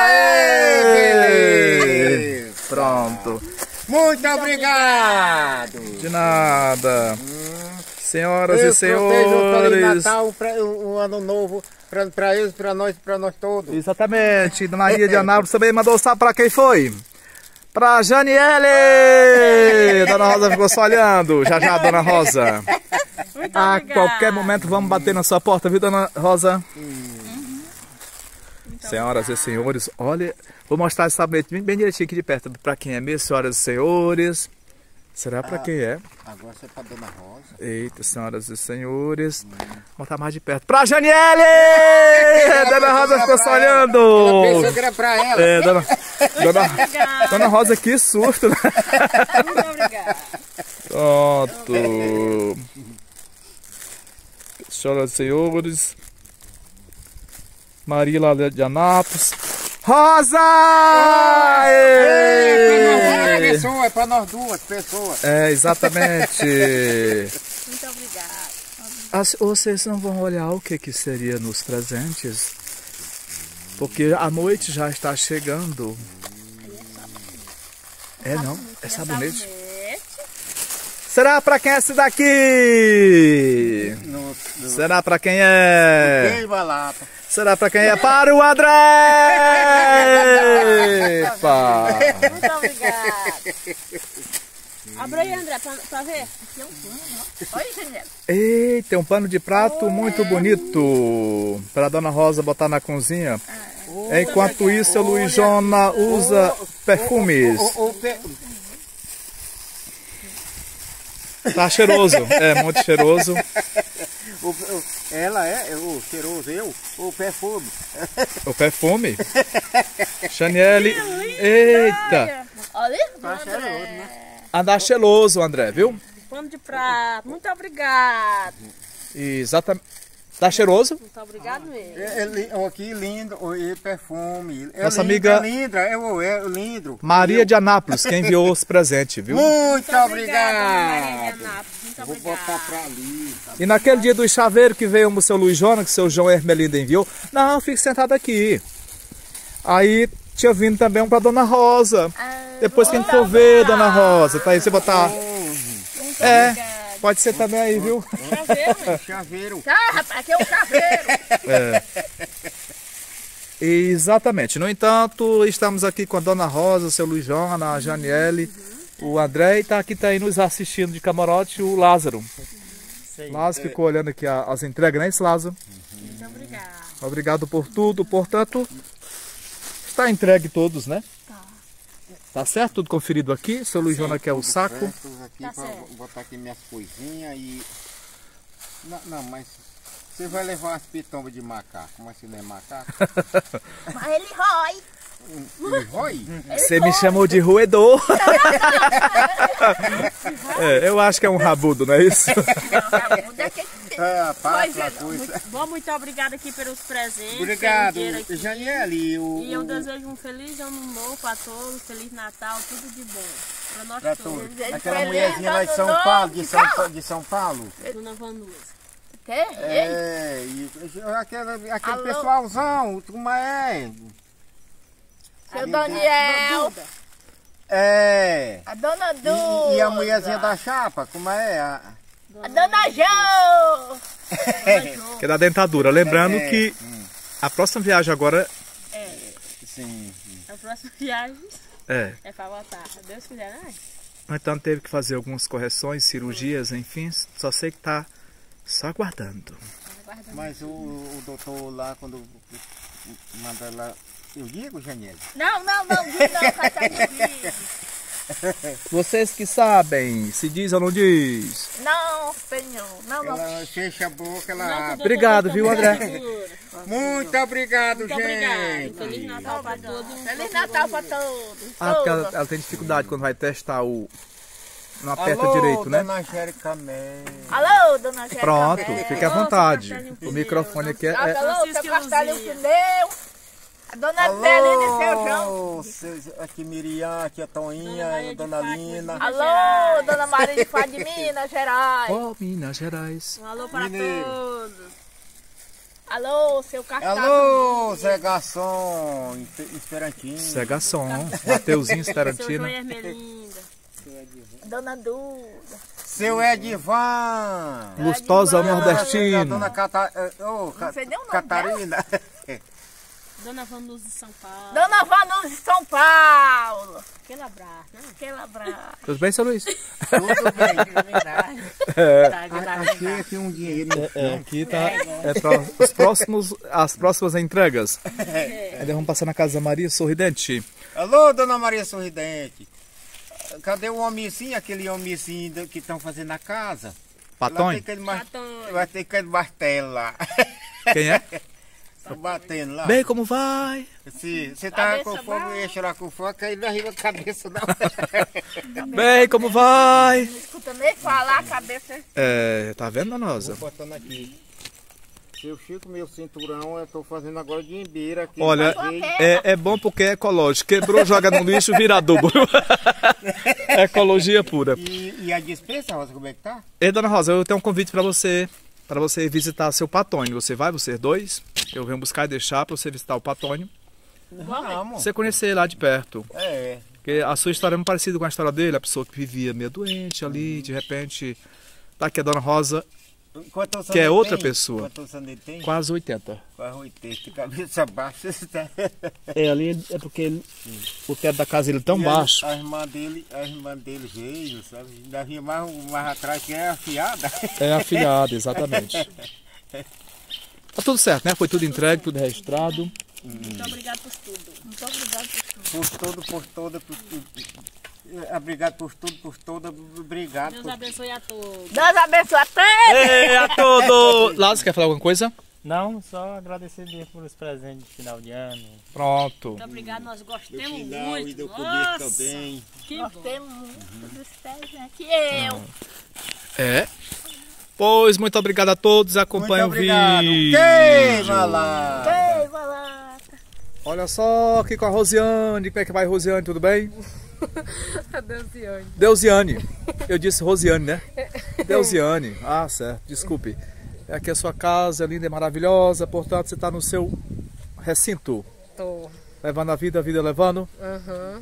Beleza. Pronto. Muito obrigado. De nada. Senhoras Eu e senhores. Feliz Natal, um ano novo para eles, para nós todos. Exatamente. Dona Maria de Anápolis também mandou, sabe para quem foi? Pra Janiele! Dona Rosa ficou só olhando. Já, Dona Rosa. Muito A obrigada. qualquer momento vamos bater na sua porta, viu, Dona Rosa? Senhoras e senhores, olha, vou mostrar esse sabonete bem direitinho aqui de perto. Para quem é mesmo, senhoras e senhores? Será para quem é? Agora você é para Dona Rosa. Eita, senhoras e senhores. Vou botar mais de perto. Pra Janiele! Dona Rosa ficou só olhando. Pensou que era para ela. É, Dona Rosa, que susto, né? Muito obrigada. Pronto. Senhoras e senhores. Maria lá de Anápolis. Rosa! É para nós duas pessoas. É, exatamente. Muito obrigada. Vocês não vão olhar o que seria nos presentes? Porque a noite já está chegando. É não? É sabonete. Será para quem é esse daqui? Será para quem é? Queima-Lata. Será para quem é? Para o André! Epa! Muito obrigada. Abre aí, André, pra ver. Aqui é um pano, ó. Olha, Janela. Ei, tem um pano de prato muito bonito para a Dona Rosa botar na cozinha. Enquanto isso, a Luizona usa perfumes. Tá cheiroso, é muito cheiroso. Ela é o cheiroso, o perfume. O perfume? Chaniele, eita! Olha. Tá cheiroso, né? Andar cheiroso, André, viu? Pano de prato. Muito obrigado. Exatamente. Tá cheiroso? Muito obrigado mesmo. Aqui lindo, e perfume. Nossa amiga é lindo. Maria de Anápolis, que enviou os presentes, viu? Muito Maria obrigado. de Anápolis. Muito Vou obrigada. botar pra ali. E naquele dia do chaveiro que veio o seu Luiz Jonas, que o seu João Hermelinda enviou, não, fique sentado aqui. Aí tinha vindo também um pra Dona Rosa. Depois quem for ver, Dona Rosa, tá aí, você botar... Pode ser também aí, viu? Chaveiro. Ah, rapaz, aqui é um chaveiro. Exatamente. No entanto, estamos aqui com a Dona Rosa, o seu Luiz Jonas, a Janiele, o André, e tá aqui tá aí nos assistindo de camarote o Lázaro. Lázaro ficou olhando aqui as entregas, né, Lázaro? Muito obrigada. Obrigado por tudo, portanto, está entregue todos, né? Tá certo? Tudo conferido aqui. Seu Luiz Jonas quer o saco. Aqui pra botar aqui minhas coisinhas e... Não, mas você vai levar umas pitombas de macaco, mas se não é macaco... Mas ele rói. Ele rói? Você me chamou de roedor. Eu acho que é um rabudo, não é isso? Passa a coisa. Bom, muito obrigada aqui pelos presentes. Obrigado, pelo dinheiro aqui. Janiele. E eu desejo um feliz ano novo para todos, feliz Natal, tudo de bom. Para nós Pra todos. todos. Aquela mulherzinha lá de São Paulo, de São Paulo. Dona Vanusa. E aquele pessoalzão, como é? Seu Daniel. A Dona Du. E a mulherzinha da chapa, como é? A Dona Jo. Que é da dentadura. Lembrando que a próxima viagem agora... Sim. A próxima viagem é para voltar. Se Deus quiser, né? Então teve que fazer algumas correções, cirurgias, enfim. Só sei que tá só aguardando. Mas o doutor lá, quando manda lá... Eu digo, Janiele? Não, diz. Vocês que sabem, se diz ou não diz? Não, senhor. Não. Ela fecha a boca, ela abre. Obrigado, viu, André? Muito obrigado, Muito gente. obrigado. Feliz Natal para todos. Feliz Natal para todos. Porque ela tem dificuldade quando vai testar o... Não aperta direito, né? Dona Angélica Mel. Alô, Dona Angélica. Pronto, fique à vontade. Castelinho O microfone aqui é... Alô, seu Castelinho Pneu. A Dona Belina e seu João. Aqui Miriam, aqui a Toinha, a Dona Lina. Alô, Dona Maria de Fá de Minas Gerais. Oh, Minas Gerais. Um alô para todos. Alô, seu Castelinho. Alô, Zé Garçom, Esperantino. Zé Garçom, Mateuzinho Seu Esperantino. João Hermelinda. Dona Duda. Seu Edivan. Lustosa A Nordestino. Dona sei nem o nome Catarina. Dona Vanusa de São Paulo. Dona Vanusa de São Paulo. Aquele abraço, né? Aquele abraço. Tudo bem, seu Luiz? Tudo bem. Tá, Aqui um dinheiro. Aqui tá para as próximas entregas. Ainda vamos passar na casa da Maria Sorridente. Alô, Dona Maria Sorridente. Cadê o homenzinho, aquele homenzinho que estão fazendo na casa? Patonho? Vai ter aquele martelo lá. Quem é? Tá batendo lá. Bem, como vai? Se você tá com fogo e ia chorar com fogo, aí não arriba a cabeça não. Bem, como vai? Não escuta nem falar a cabeça. Tá vendo, Dona Rosa? Vou botando aqui. Se eu chico meu cinturão, eu tô fazendo agora de embeira aqui. Olha, é bom porque é ecológico. Quebrou, joga no lixo, vira adubo. Ecologia pura. E a dispensa, Rosa, como é que tá? E Dona Rosa, eu tenho um convite para você visitar seu Patônio. Você vai, vocês dois? Eu venho buscar e deixar para você visitar o Patônio. Vamos. Você conhecer lá de perto. É. Porque a sua história é muito parecida com a história dele. A pessoa que vivia meio doente ali, de repente... Tá aqui a Dona Rosa Quantos que é anos outra tem? pessoa. Quantos anos ele tem? Quase 80. Quase 80, cabeça baixa. É, ali é porque o teto da casa ele é tão baixo. A irmã dele veio, sabe? Ainda havia mais atrás que é afiada. É afilhado, exatamente. Tá tudo certo, né? Foi tudo entregue, tudo registrado. Muito obrigado por tudo. Muito obrigado por tudo. Por toda. Obrigado por toda. Obrigado. Deus abençoe a todos. Deus abençoe a todos. Ei, a todos! Lázaro, quer falar alguma coisa? Não, só agradecer mesmo por os presentes de final de ano. Pronto. Muito obrigado, nós Do gostamos final muito. e do começo Nossa, também. que Nós bom. temos muito dos presentes. Eu. É. Pois, muito obrigado a todos. Acompanhem o vídeo. Queima lá. Ei, vai lá. Olha só aqui com a Rosiane. Como é que vai, Rosiane? Tudo bem? Deusiane. Deusiane. Eu disse Rosiane, né? Deusiane. Ah, certo. Desculpe. Aqui é a sua casa, linda e maravilhosa. Portanto, você está no seu recinto. Tô. Levando a vida levando. Aham.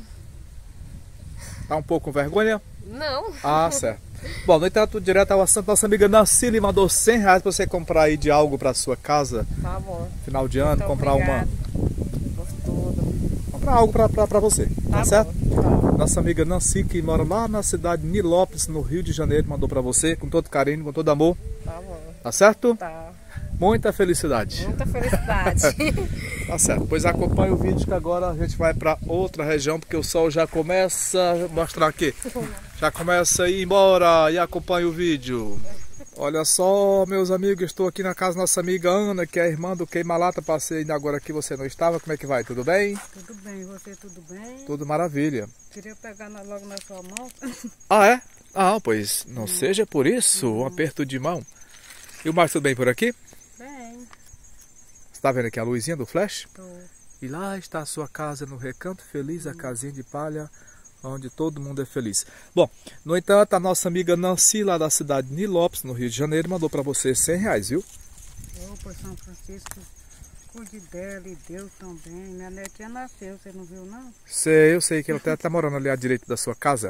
Tá um pouco com vergonha? Não. Ah, certo. Bom, no entanto, direto ao assunto, nossa amiga Nancy lhe mandou R$100 para você comprar aí de algo para sua casa. Tá bom. Final de ano, Muito comprar obrigada. Por tudo. comprar algo para você. Tá certo? Bom, tá. Nossa amiga Nancy, que mora lá na cidade de Nilópolis, no Rio de Janeiro, mandou para você com todo carinho, com todo amor. Tá bom. Tá certo? Tá. Muita felicidade. Muita felicidade. Tá certo. Pois acompanha o vídeo que agora a gente vai para outra região, porque o sol já começa a mostrar aqui. Já começa a ir embora e acompanha o vídeo. Olha só, meus amigos, estou aqui na casa da nossa amiga Ana, que é a irmã do Queima-Lata. Passei ainda agora aqui, você não estava. Como é que vai? Tudo bem? Tudo bem, você tudo bem? Tudo maravilha. Queria pegar logo na sua mão. Ah, é? Ah, pois não seja por isso, um aperto de mão. E o Marcos, tudo bem por aqui? Bem, Você está vendo aqui a luzinha do flash? tô. E lá está a sua casa no Recanto Feliz, a casinha de palha, onde todo mundo é feliz. Bom, no entanto, a nossa amiga Nancy, lá da cidade de Nilópolis, no Rio de Janeiro, mandou para você R$100, viu? Opa, São Francisco, cuide dela e Deus também. Minha netinha nasceu, você não viu não? Eu sei que ela até está morando ali à direita da sua casa.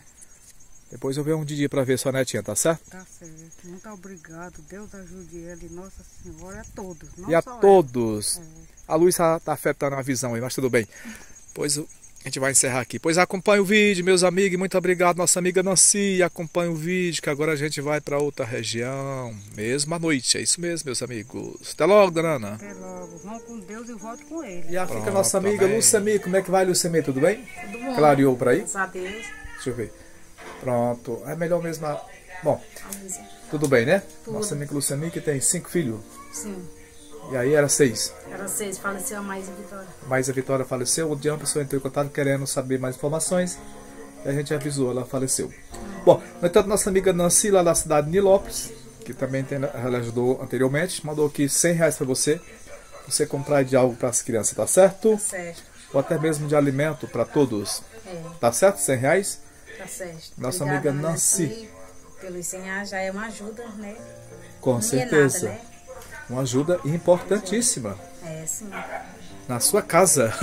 Depois eu venho um dia para ver sua netinha, tá certo? Tá certo. Muito obrigado. Deus ajude ela e Nossa Senhora a todos. Não E a só todos. ela. A luz está afetando a visão aí, mas tudo bem. Pois a gente vai encerrar aqui. Pois acompanhe o vídeo, meus amigos. Muito obrigado, nossa amiga Nancy. Acompanhe o vídeo, que agora a gente vai para outra região. Mesmo à noite. É isso mesmo, meus amigos. Até logo, dona Ana. Até logo. Vamos com Deus e volto com ele. E aqui com a Pronto, nossa amiga bem. Lucemi. Como é que vai, Lucemi? Tudo bem? Tudo bom. Clareou por aí? Graças a Deus. Deixa eu ver. Pronto. É melhor mesmo. Bom, tudo bem, né? Tudo. Nossa amiga Lucemi, que tem 5 filhos. Sim. E aí era 6. Era 6, faleceu a mais Vitória. Mas a Vitória faleceu. O dia uma pessoa entrou em contato querendo saber mais informações. E a gente avisou, ela faleceu. Bom, no entanto, nossa amiga Nancy, lá da cidade de Nilópolis, que também ela ajudou anteriormente, mandou aqui R$100 para você comprar de algo para as crianças, tá certo? Certo. Ou até mesmo de alimento para todos. É, Tá certo? R$100? tá certo. Nossa Obrigada, amiga Nancy. Pelos 100 reais já é uma ajuda, né? Com Não certeza. é nada, né? Uma ajuda importantíssima É, sim. na sua casa.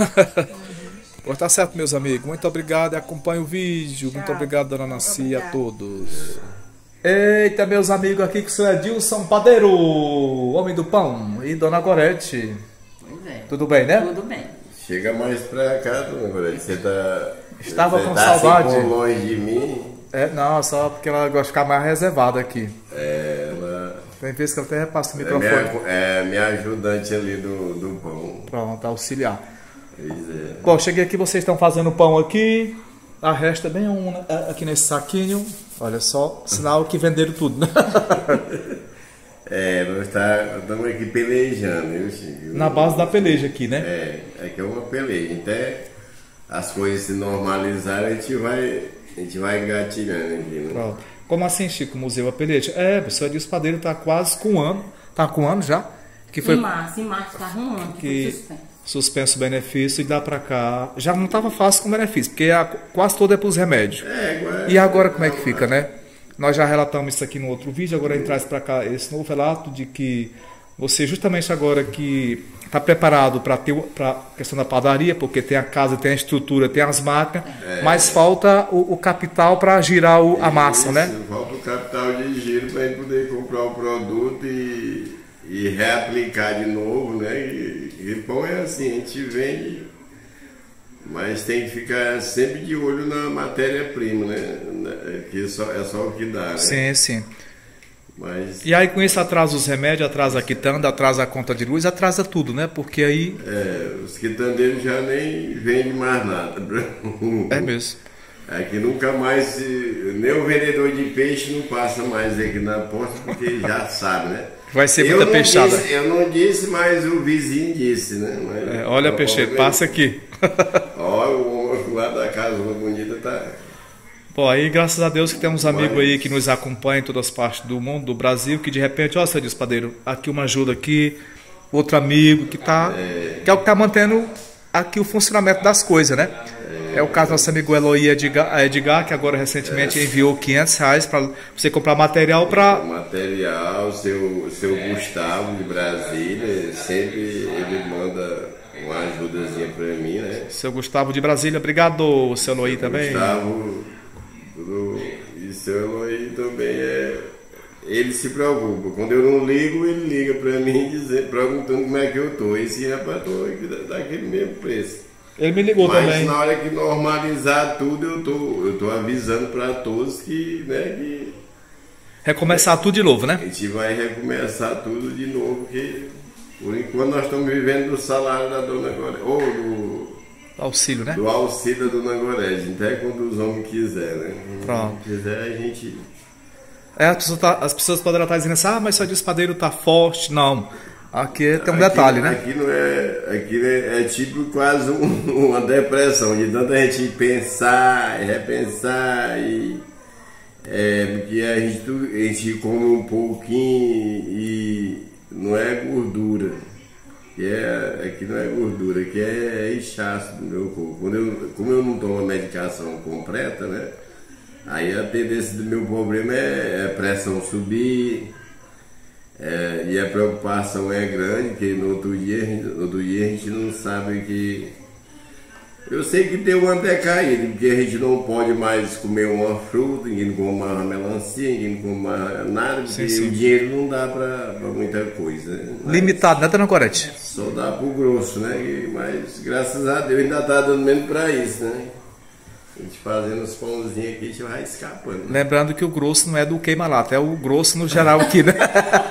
Pois tá certo, meus amigos. Muito obrigado e acompanhe o vídeo. Muito obrigado, dona Nancy, e a todos. Eita, meus amigos, aqui que sou Edilson Padeiro, homem do pão, e dona Gorete. Pois é. Tudo bem, né? Tudo bem. Chega mais pra cá, dona Gorete. Você tá... Estava você com tá saudade. Assim, longe de mim. É, não, só porque ela gosta de ficar mais reservada aqui. Ela... Tem vezes que ela até repassa o microfone. É minha ajudante ali do pão. Pronto, auxiliar. Pois é. Bom, cheguei aqui, vocês estão fazendo pão aqui. A resta bem aqui nesse saquinho. Olha só, sinal que venderam tudo, né? Nós estamos aqui pelejando, viu, Chico? Na base da peleja aqui, né? Aqui é uma peleja. Até as coisas se normalizarem, a gente vai engatilhando aqui, né? Pronto. Como assim, Chico? Museu a peleja? É, pessoal, Edilson Padeiro está quase com um ano. Tá com um ano já? Que foi Em março tá um ano que foi suspenso o benefício e dá pra cá. Já não estava fácil com o benefício, porque quase todo é para os remédios. E agora como é que fica, né? Nós já relatamos isso aqui no outro vídeo, agora traz para cá esse novo relato de que você, justamente agora que tá preparado para a questão da padaria, porque tem a casa, tem a estrutura, tem as máquinas, mas falta o capital para girar a massa, né? Falta o capital de giro para a gente poder comprar o produto e reaplicar de novo, né? E pão é assim, a gente vende, mas tem que ficar sempre de olho na matéria-prima, né? Que é só o que dá, né? Sim, sim. Mas... E aí com isso atrasa os remédios, atrasa a quitanda, atrasa a conta de luz, atrasa tudo, né? Porque aí... os quitandeiros já nem vendem mais nada. É mesmo. Aqui nunca mais, nem o vendedor de peixe não passa mais aqui na porta, porque já sabe, né? Vai ser muita peixada. Eu não disse, mas o vizinho disse, né? Mas, olha, peixeiro, passa aqui. Olha, o homem lá da casa bonita tá... Bom, aí graças a Deus que temos amigos aí que nos acompanham em todas as partes do mundo, do Brasil, que de repente, ó, seu Despadeiro, aqui uma ajuda aqui, outro amigo que é o que tá mantendo aqui o funcionamento das coisas, né? É o caso do nosso amigo Eloy Edgar, que agora recentemente enviou R$500 para você comprar material para... Material, seu Gustavo de Brasília, sempre ele manda uma ajudazinha para mim, né? Seu Gustavo de Brasília, obrigado, seu Eloy também. Gustavo, e seu Eloy também ele se preocupa. Quando eu não ligo, ele liga para mim perguntando como é que eu tô. Esse rapaz, tô daquele mesmo preço. Ele me ligou também. Mas na hora que normalizar tudo, eu tô avisando para todos que, né, que... Recomeçar tudo de novo, né? A gente vai recomeçar tudo de novo, porque por enquanto nós estamos vivendo do salário da dona Gorete, ou do auxílio, né? Do auxílio da dona Gorete, até quando os homens quiserem, né? Pronto. Se quiser, a gente... as pessoas poderão estar dizendo assim, mas seu Despadeiro tá forte. Não. Aqui tem um detalhe, né? Aqui é tipo quase uma depressão, de tanta gente pensar, repensar, porque a gente come um pouquinho e não é gordura. Aqui não é gordura, aqui é inchaço do meu corpo. Como eu não tomo a medicação completa, né? Aí a tendência do meu problema é a pressão subir. E a preocupação é grande, porque no outro dia a gente não sabe que... Eu sei que tem uma decaída, porque a gente não pode mais comer uma fruta, ninguém come mais uma melancia, ninguém come mais nada, porque o dinheiro não dá para muita coisa. Né? Limitado, né, dona Gorete? Só dá pro grosso, né? Mas graças a Deus ainda tá dando menos para isso, né? A gente fazendo os pãozinhos aqui, a gente vai escapando. Lembrando que o grosso não é do queima-lata, é o grosso no geral aqui, né?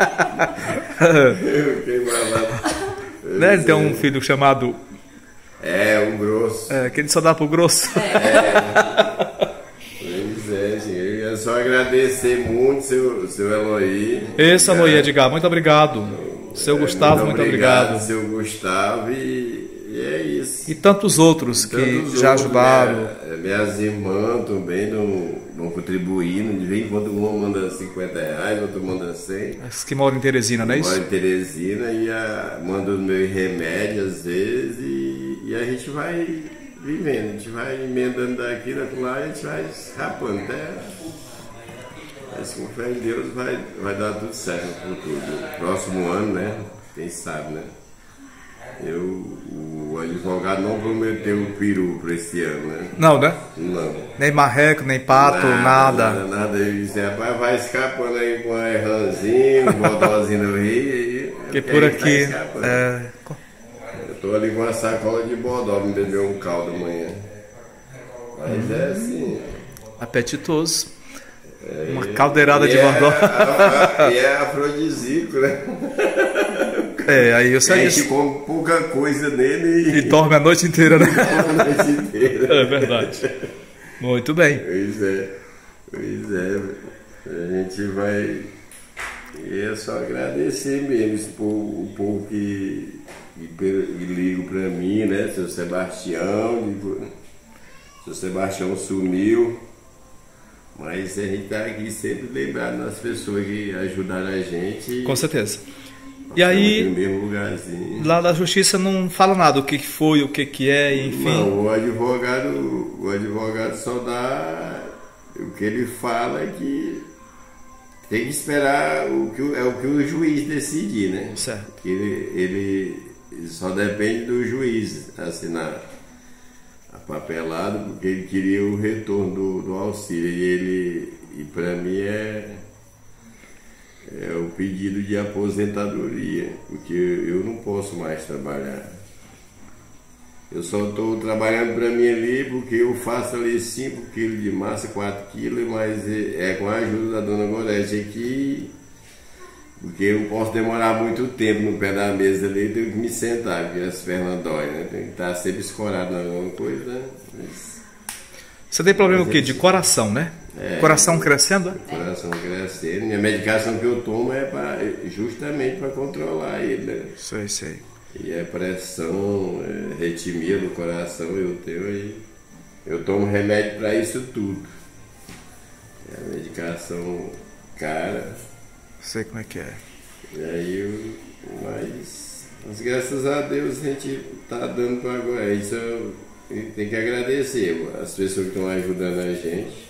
Queima-lata. Né? Ele tem um filho chamado... um grosso. Que ele só dá pro grosso. Pois é, gente. É só agradecer muito seu Eloy. Esse Eloy Edgar, muito obrigado. Seu Gustavo, muito obrigado. Seu Gustavo e é isso. E tantos outros que já ajudaram. Minhas irmãs também não contribuindo. De vez em quando uma manda R$50, outra manda 100. As que moram em Teresina, não é isso? Mora em Teresina e manda os meus remédios às vezes e a gente vai vivendo. A gente vai emendando daqui, daqui lá e a gente vai escapando até... Mas com fé em Deus vai dar tudo certo no futuro. Próximo ano, né? Quem sabe, né? O advogado não prometeu o peru para esse ano, né? Não, né? Não. Nem marreco, nem pato, nada. Nada. Ele disse, rapaz, vai escapando aí com a erranzinho, um bodózinho no rio. Que por aqui... Eu tô ali com uma sacola de bodó, me bebeu um caldo amanhã. Mas é assim... Apetitoso. Uma caldeirada de bodó. E é afrodisíaco, né? Aí eu sei. A gente come pouca coisa nele e dorme a noite inteira, né? Dorme a noite inteira. É verdade. Muito bem. Pois é. A gente vai. E é só agradecer mesmo o povo que liga pra mim, né? Seu Sebastião. Seu Sebastião sumiu. Mas a gente tá aqui sempre lembrando das pessoas que ajudaram a gente. Com certeza. E aí, lá da justiça não fala nada, o que foi, o que é, enfim. Não, o advogado só dá o que ele fala, que tem que esperar o que o juiz decidir, né? Certo. Ele só depende do juiz assinar a papelada, porque ele queria o retorno do auxílio. E para mim é o pedido de aposentadoria, porque eu não posso mais trabalhar. Eu só estou trabalhando para mim ali porque eu faço ali 5 quilos de massa, 4 quilos, mas é com a ajuda da dona Gorete aqui, porque eu posso demorar muito tempo no pé da mesa ali, tenho que me sentar, porque as pernas dói, né? Tem que estar sempre escorado na alguma coisa, né? Você tem problema o quê? De coração, né? Coração crescendo? Coração crescendo. Minha medicação que eu tomo é justamente para controlar ele, né? Sei. E é pressão, arritmia do coração eu tenho aí. Eu tomo remédio para isso tudo. É a medicação cara. Sei como é que é. E aí mas graças a Deus a gente tá dando para agora. Isso a gente tem que agradecer as pessoas que estão ajudando a gente.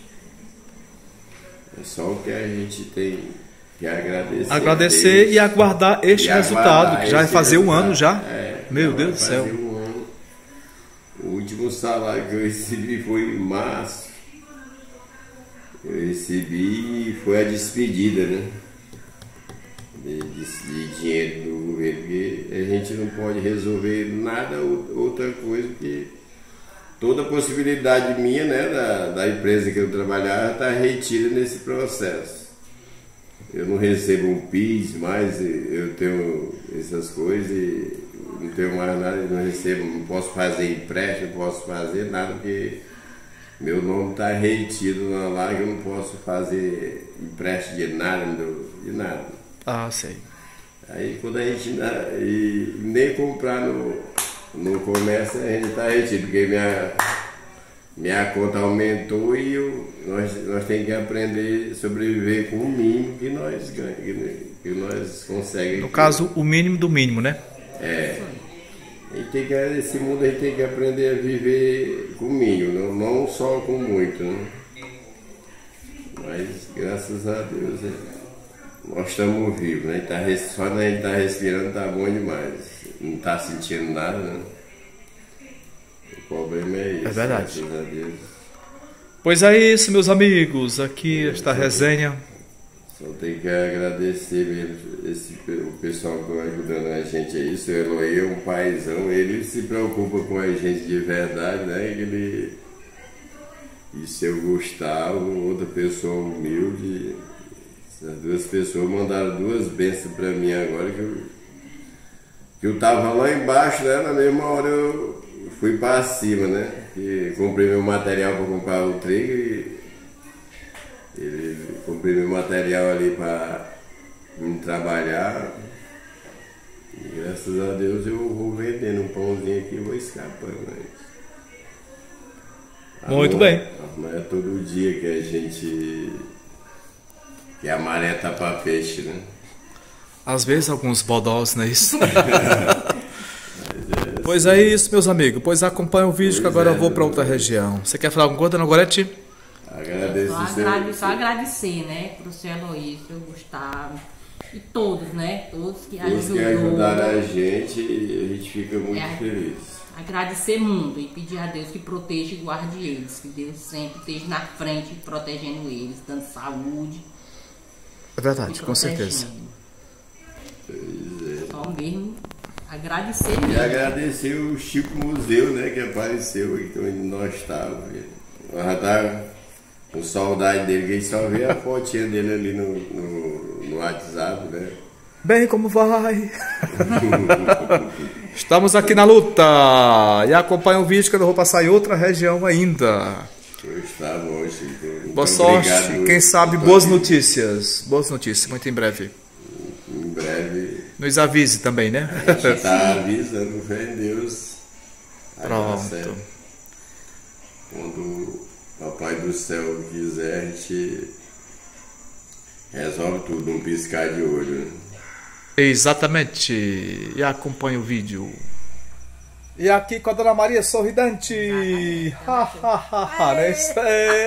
É só o que a gente tem que agradecer. Agradecer e aguardar este resultado, que já vai fazer um ano já. Meu Deus do céu. O último salário que eu recebi foi em março. Eu recebi e foi a despedida, né? De dinheiro do governo, porque a gente não pode resolver nada outra coisa, porque toda a possibilidade minha, né, da empresa que eu trabalhava está retida nesse processo. Eu não recebo um PIS mais, eu tenho essas coisas, e não tenho mais nada, não recebo, não posso fazer empréstimo, não posso fazer nada, porque meu nome está retido lá, que eu não posso fazer empréstimo de nada. Ah, sei. Aí quando a gente nem comprar no comércio, a gente está retido, porque minha conta aumentou e nós temos que aprender a sobreviver com o mínimo que nós ganhamos, que nós conseguimos. No caso, o mínimo do mínimo, né? Esse mundo a gente tem que aprender a viver com o mínimo, não só com muito, né? Mas graças a Deus nós estamos vivos, né? Só a gente estar respirando está bom demais. Não está sentindo nada, né? O problema é isso. É verdade. Graças a Deus. Pois é isso, meus amigos. Aqui esta resenha. Só tem que agradecer mesmo o pessoal que está ajudando a gente aí. O seu Eloy é um paizão, ele se preocupa com a gente de verdade, né? E seu Gustavo, outra pessoa humilde. Essas duas pessoas mandaram 2 bênçãos para mim agora, que eu estava lá embaixo, né? Na mesma hora eu fui para cima, né? E comprei meu material para comprar o trigger e comprei meu material ali para me trabalhar. E graças a Deus eu vou vendendo um pãozinho aqui e vou escapando. Né? Muito bem. Não é todo dia que a maré tá para peixe, né? Às vezes alguns bodós, não é isso? Pois é isso, meus amigos. Pois acompanha o vídeo, que agora eu vou para outra região. Você quer falar alguma coisa, dona Gorete? Só agradecer, né? Pro seu Eloy, seu Gustavo e todos, né? Todos que ajudaram a gente fica muito feliz. Agradecer muito e pedir a Deus que proteja e guarde eles. Que Deus sempre esteja na frente, protegendo eles, dando saúde. É verdade, com certeza. Só mesmo agradecer mesmo. E agradecer o Chico Museu, né, que apareceu aqui onde nós estávamos. Nós já estávamos com saudade dele, que a gente só vê a fotinha dele ali no WhatsApp, né? Bem, como vai? Estamos aqui na luta. E acompanha o vídeo que eu vou passar em outra região ainda. Está bom, Chico. Boa sorte. Quem sabe boas notícias. Boas notícias, muito em breve. Em breve. Nos avise também, né? A gente está avisando, fé em Deus. Pronto. Quando o Papai do Céu quiser, a gente resolve tudo num piscar de olho. Né? Exatamente. E acompanha o vídeo. E aqui com a Dona Maria Sorridente.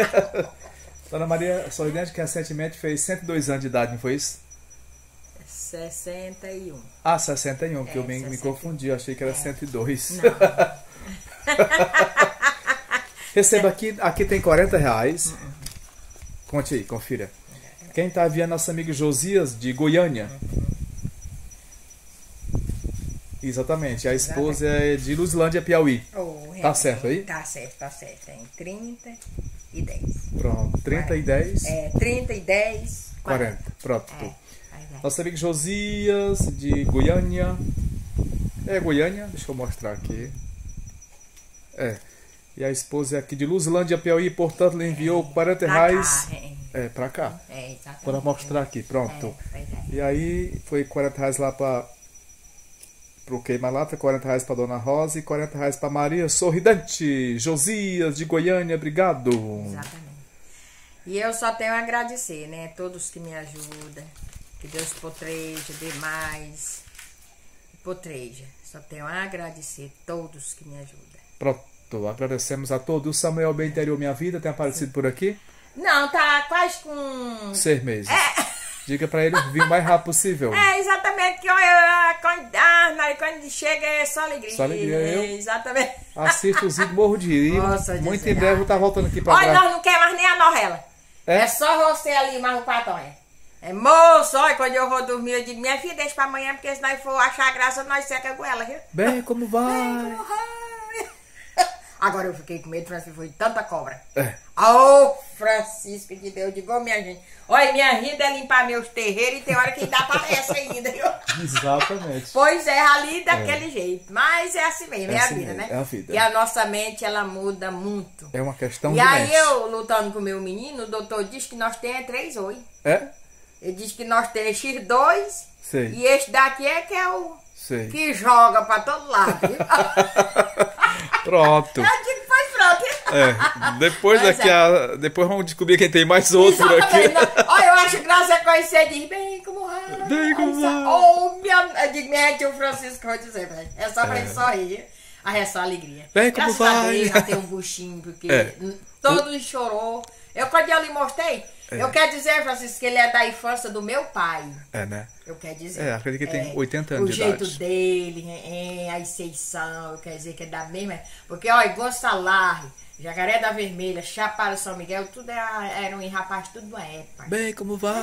Dona Maria Sorridente, que recentemente fez 102 anos de idade, não foi isso? 61. Ah, 61, que eu me confundi, eu achei que era 102. Não. Receba aqui tem R$40. Conte aí, confira. Quem tá vendo é nosso amigo Josias, de Goiânia. Exatamente, a esposa é de Luzlândia, Piauí. Tá certo aí? Tá certo. Tem 30 e 10. Pronto, 30 e 10? 30 e 10, 40. Pronto. Nosso amigo Josias, de Goiânia. É Goiânia? Deixa eu mostrar aqui. E a esposa é aqui de Luzlândia, Piauí, portanto, ele enviou R$40. Pra cá. Exatamente. Para mostrar aqui, pronto. E aí foi R$40 lá para o queima-lata, R$40 para Dona Rosa e R$40 para Maria Sorridente. Josias, de Goiânia, obrigado. Exatamente. E eu só tenho a agradecer, né? Todos que me ajudam. Que Deus potreja demais. Potreja. Só tenho a agradecer todos que me ajudam. Pronto, agradecemos a todos. O Samuel Bem Interior Minha Vida tem aparecido por aqui? Não, tá quase com 6 meses. Diga pra ele vir o mais rápido possível. Exatamente, que quando chega é só alegria. Só alegria, exatamente. Assista os vídeos, morro de rir. Nossa, muito em breve eu tá voltando aqui pra Olha, nós não queremos mais nem a novela. É só você ali, mais um patonha. Moço, olha, quando eu vou dormir, eu digo, minha filha, deixa pra amanhã, porque se nós for achar graça, nós seca com ela, viu? Bem, como vai? Agora eu fiquei com medo, Francisco, foi tanta cobra. Ô, Francisco de Deus, digo, minha gente. Olha, minha vida é limpar meus terreiros e tem hora que ainda aparece ainda, viu? Exatamente. Pois é, ali daquele jeito. Mas é assim mesmo, é a assim vida, mesmo, né? É a vida. E a nossa mente, ela muda muito. É uma questão de mente. E aí eu, lutando com o meu menino, o doutor disse que nós temos 3 oi. Ele disse que nós temos X2. Sei. E esse daqui que é o Sei. que joga pra todo lado, viu? Pronto. Eu digo, pois pronto. Depois vamos descobrir quem tem mais outro aqui. Olha, eu acho graça conhecer, diz, bem como vai. Bem como vai. Eu digo, minha gente, o Francisco vai dizer, velho. É só pra ele sorrir. Aí é só alegria. Bem como vai. Já tem um buchinho, porque todos chorou. Quando eu lhe mostrei, eu quero dizer, Francisco, que ele é da infância do meu pai. Né? Eu quero dizer. Acredito que ele tem 80 anos de idade. O jeito dele, a inceição, quer dizer que é da mesma. Porque, olha, Gonçalves, Jacaré da Vermelha, Chapada São Miguel, tudo era um rapaz, tudo uma época. Bem, como vai?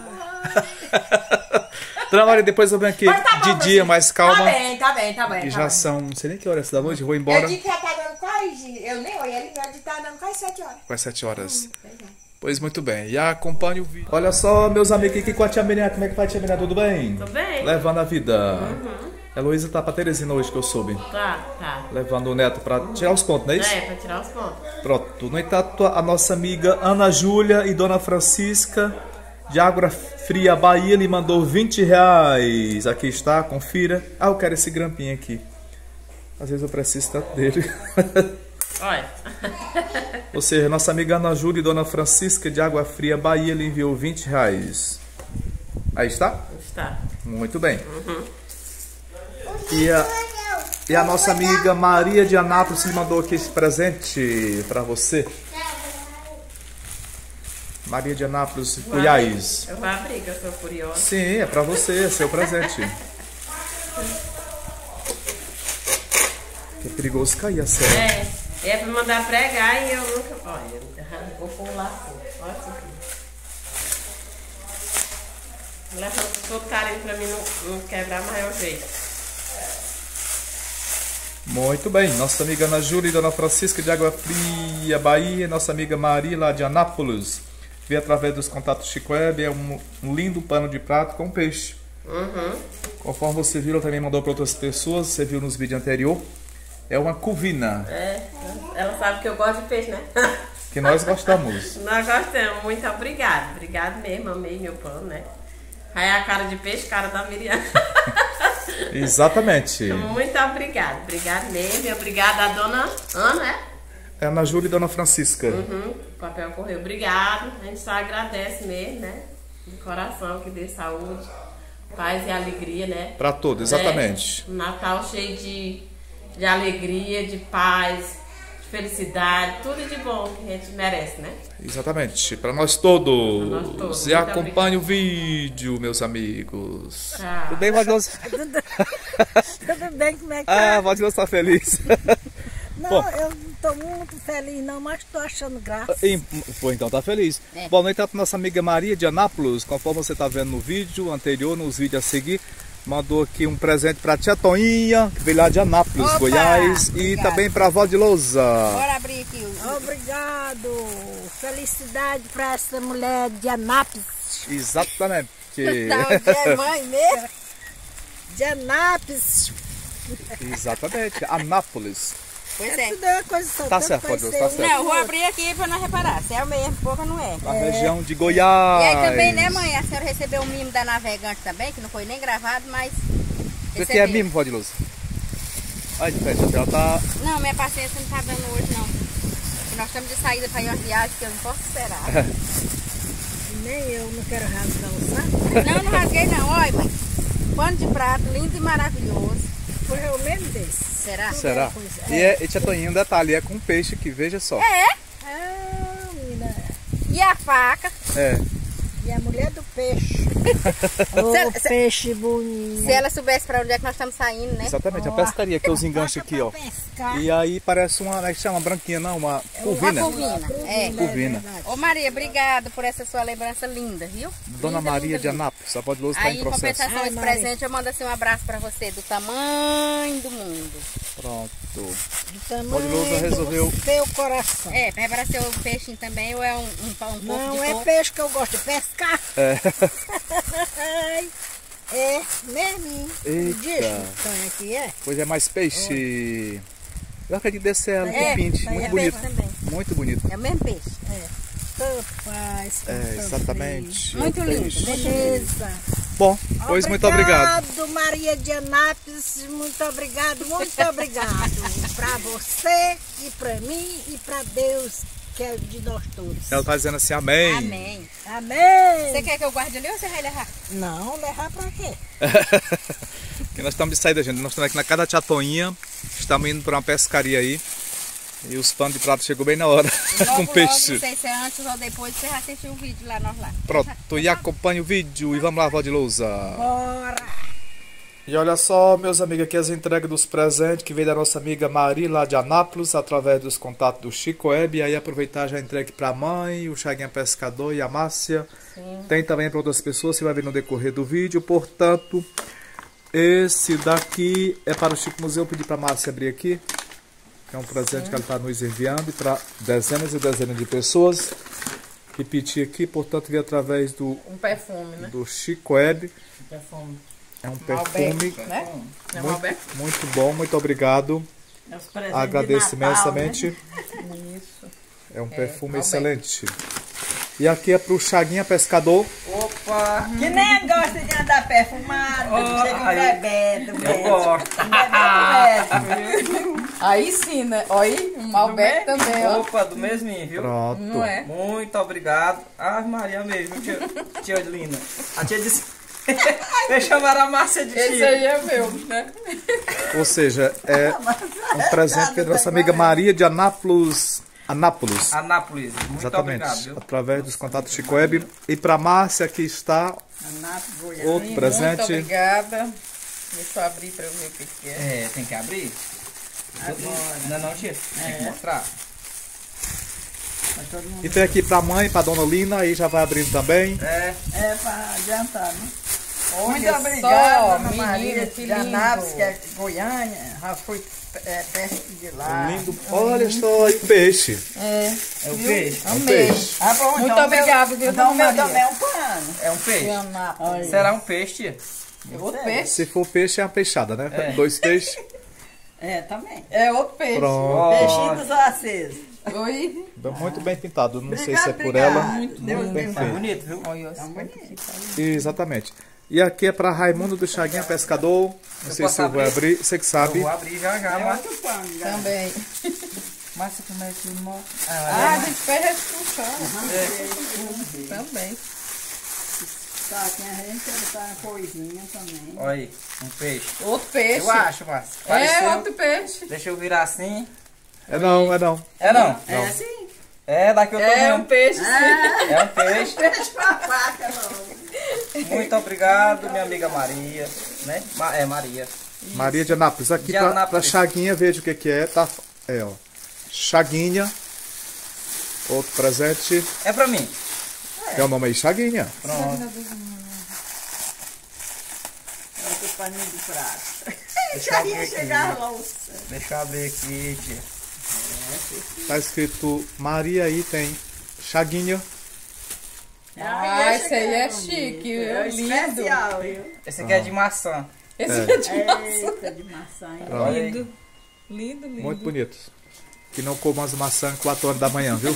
Dona Maria, depois eu venho aqui de dia, mais calma. Tá bem. E já são, não sei nem que horas da noite, eu vou embora. Eu digo que já tá dando quase, eu nem olhei, ele já tá dando quase 7 horas. Quase 7 horas. Pois muito bem, e acompanhe o vídeo. Olha só, meus amigos, aqui com a tia Miriam, como é que vai, tia Miriam? Tudo bem? Tudo bem. Levando a vida. A Heloísa tá pra Teresina hoje, que eu soube. Tá. Levando o neto pra tirar os pontos, não é isso? Pra tirar os pontos. Pronto. No entanto, a nossa amiga Ana Júlia e Dona Francisca, de Água Fria, Bahia, lhe mandou R$20. Aqui está, confira. Eu quero esse grampinho aqui. Às vezes eu preciso tanto dele. Olha. Ou seja, nossa amiga Ana Júlia e Dona Francisca, de Água Fria, Bahia, lhe enviou R$20. Aí está? Está. Muito bem. E a nossa amiga Maria de Anápolis lhe mandou aqui esse presente para você. Maria de Anápolis, Goiás. Eu vou abrir, que eu sou curiosa. Sim, é para você, é seu presente. É perigoso cair a sério. É pra mandar pregar e eu nunca... Olha, vou pôr lá. Olha isso aqui. Leva todo carinho pra mim não quebrar mais o jeito. Muito bem, nossa amiga Ana Júlia e Dona Francisca de Água Fria, Bahia, nossa amiga Maria lá de Anápolis, veio através dos contatos Chico Web, é um lindo pano de prato com peixe. Conforme você viu, ela também mandou para outras pessoas, você viu nos vídeos anteriores, é uma cuvina. Ela sabe que eu gosto de peixe, né? Que nós gostamos. Nós gostamos, muito obrigada. Obrigada mesmo, amei meu pano, né? Aí a cara de peixe, cara da Miriam. Exatamente. Muito obrigada. Obrigada mesmo. E obrigada a dona Ana, É Ana Júlia e Dona Francisca. O papel correu. Obrigado. A gente só agradece mesmo, né? De coração, que dê saúde, paz e alegria, né? Para todos, exatamente. Um Natal cheio de alegria, de paz, de felicidade, tudo de bom que a gente merece, né? Exatamente, para nós todos. Pra nós todos. E Muito acompanhe o vídeo, meus amigos. Tchau. Tudo bem, Vadiloso? Tudo bem, como é que tá? Ah, Vadiloso tá feliz. Não, Bom. eu não tô muito feliz não, mas tô achando graça. Pô, então tá feliz. É. Bom, no entanto, nossa amiga Maria de Anápolis, conforme você tá vendo no vídeo anterior, nos vídeos a seguir, mandou aqui um presente pra tia Toinha, que veio lá de Anápolis, Opa, Goiás, obrigada. e também pra avó de Lousa. Bora abrir aqui. Obrigado. Felicidade pra essa mulher de Anápolis. Exatamente. Da onde é mãe mesmo? De Anápolis. Exatamente, Anápolis. Pois é. Tudo é uma coisa só. Tá tanto certo, vai Vadiloso, ser tá um certo. Não, eu vou abrir aqui pra não reparar. Se é o mesmo, pouco não é. Na região de E Goiás. aí também, né, mãe? A senhora recebeu um mimo da Navegante também, que não foi nem gravado, mas. Isso aqui é mimo, Vadiloso? Ai, gente, ela tá... Não, minha paciência não tá dando hoje, não. E nós estamos de saída pra ir uma viagem que eu não posso esperar. Nem eu não quero rasgar o saco. Não, não rasguei não. Olha, mãe. Pano de prato, lindo e maravilhoso. Foi eu mesmo desse. Será? Será? E tia Toinha, um detalhe, é com peixe aqui, veja só. É? Ah, menina. E a faca? É. E a mulher do peixe. Ô, peixe bonito. Se ela soubesse pra onde é que nós estamos saindo, né? Exatamente, a pescaria que os enganches aqui, ó. E aí parece uma, como é que chama? Branquinha, não, uma curvina. Uma curvina, é. Curvina. Ô Maria, obrigado por essa sua lembrança linda, viu? Dona Linda, Maria linda, de linda. Anápolis, a avó de Lousa está Aí, em em processo. compensação, esse presente, eu mando assim um abraço pra você, do tamanho do mundo. Pronto. Do Avó de Lousa resolveu... do seu coração. É, para ser um peixinho também, ou é um pouco de Não é porco? peixe que eu gosto de pescar. É. É mesmo. Eita. Diz, então aqui é. Pois é, mais peixe. Eu acredito desse ela, É, que pinte. Muito é bonito. peixe também. Muito bonito. É o mesmo peixe. Rapaz, É, exatamente. Muito É o lindo. peixe. beleza. Bom, pois muito obrigado. Maria de Anápolis, muito obrigado para você e para mim e para Deus, que é de nós todos. Ela tá dizendo assim, amém. Amém. Amém. Você quer que eu guarde ali ou você vai levar? Não, levar para quê? Que nós estamos de saída, gente. Nós estamos aqui na casa da tia Toinha. Estamos indo para uma pescaria aí. E os panos de prato chegou bem na hora com peixe. Não sei se é antes ou depois, você já assistiu o vídeo lá, nós lá. Pronto, e acompanha o vídeo e vamos lá, avó de Lousa. Bora! E olha só, meus amigos, aqui as entregas dos presentes que veio da nossa amiga Maria lá de Anápolis, através dos contatos do Chico Web. E aí aproveitar já entregue para a mãe, o Chaguinha Pescador e a Márcia. Sim. Tem também para outras pessoas, você vai ver no decorrer do vídeo. Portanto, esse daqui é para o Chico Museu. Eu pedi para a Márcia abrir aqui. É um presente que ela está nos enviando para dezenas e dezenas de pessoas. Repetir aqui, portanto, veio através do, Um perfume, né? do Chico Web. Perfume. É um perfume né? É um Malbec? muito bom, muito obrigado. É os presentes Agradeço de Natal, imensamente. né? Isso. É um perfume Malbec. excelente. E aqui é para o Chaguinha Pescador. Opa! Que nem gosta de andar perfumado, chega bebendo. Eu gosto. Aí sim, né? Olha aí, um Malbec também, ó. Opa, do mesminho, viu? Pronto. Não é? Muito obrigado. Ah, Maria mesmo, tia Lina. A tia disse... Eu chamaram a Márcia de tia. Esse aí é meu, né? Ou seja, é um presente da nossa amiga Maria de Anápolis. Anápolis. Muito Exatamente. obrigado, viu? Através dos contatos do Chico Web. E para Márcia aqui está outro Muito presente. obrigada. Deixa eu abrir pra eu ver o que é. É, tem que abrir? Agora. Não, tia. Tem que mostrar. E tem aqui para a mãe, para dona Lina, aí já vai abrindo também. É. É pra adiantar, né? Muito Olha obrigada, só, Dona Maria menina, de que lindo. Anápolis, que é Goiânia, já fui perto de lá. Lindo. Olha só, e peixe. É. É o peixe? É um Amei. peixe. Ah, bom, Muito então obrigado, viu, então o Dona meu Maria? também é um pano. É um peixe? Olha. Será um peixe, tia? Outro peixe? Se for peixe, é uma peixada, né? É. 2 peixes. É, também. É outro peixe. Pronto. Peixinho dos acesos. Oi. Muito bem pintado. Não sei Obrigado, se é por obrigado. ela. Muito bem Tá feito. bonito, viu? Olha Tá só. bonito. Exatamente. E aqui é para Raimundo do Chaguinha Pescador. Não sei posso se eu vou abrir. Você que Eu sabe. vou abrir já, É mas... outro pano, já. Também. Márcia, como é que mostra? Ah, a gente fez esse puxão. Também. Tá, aqui a gente vai botar uma coisinha também. Olha aí, um peixe. Outro peixe. Eu acho, Márcia. É, Pareceu. outro peixe. Deixa eu virar assim. É não, é não. É não? É sim. É, daqui eu tô vendo. É um peixe, sim. É um peixe. Peixe pra faca, não. Muito obrigado, minha amiga Maria, né? Maria. Isso. Maria de Anápolis. Aqui De pra Anápolis. Chaguinha, veja o que é. Tá, ó. Chaguinha. Outro presente. É pra mim. Tem o nome aí, Chaguinha. Pronto. Outro paninho de prato. Deixa Já eu ia ver chegar aqui. a louça. Deixa eu ver aqui, tia. Tá escrito Maria aí, tem Chaguinha. Ah, esse aí é chique, É lindo. especial, viu? Esse aqui é de maçã. Esse É. é de maçã. Eita, de maçã, hein? Olha aí. Lindo. Lindo, lindo. Muito bonito. Que não comam as maçãs 4 horas da manhã, viu?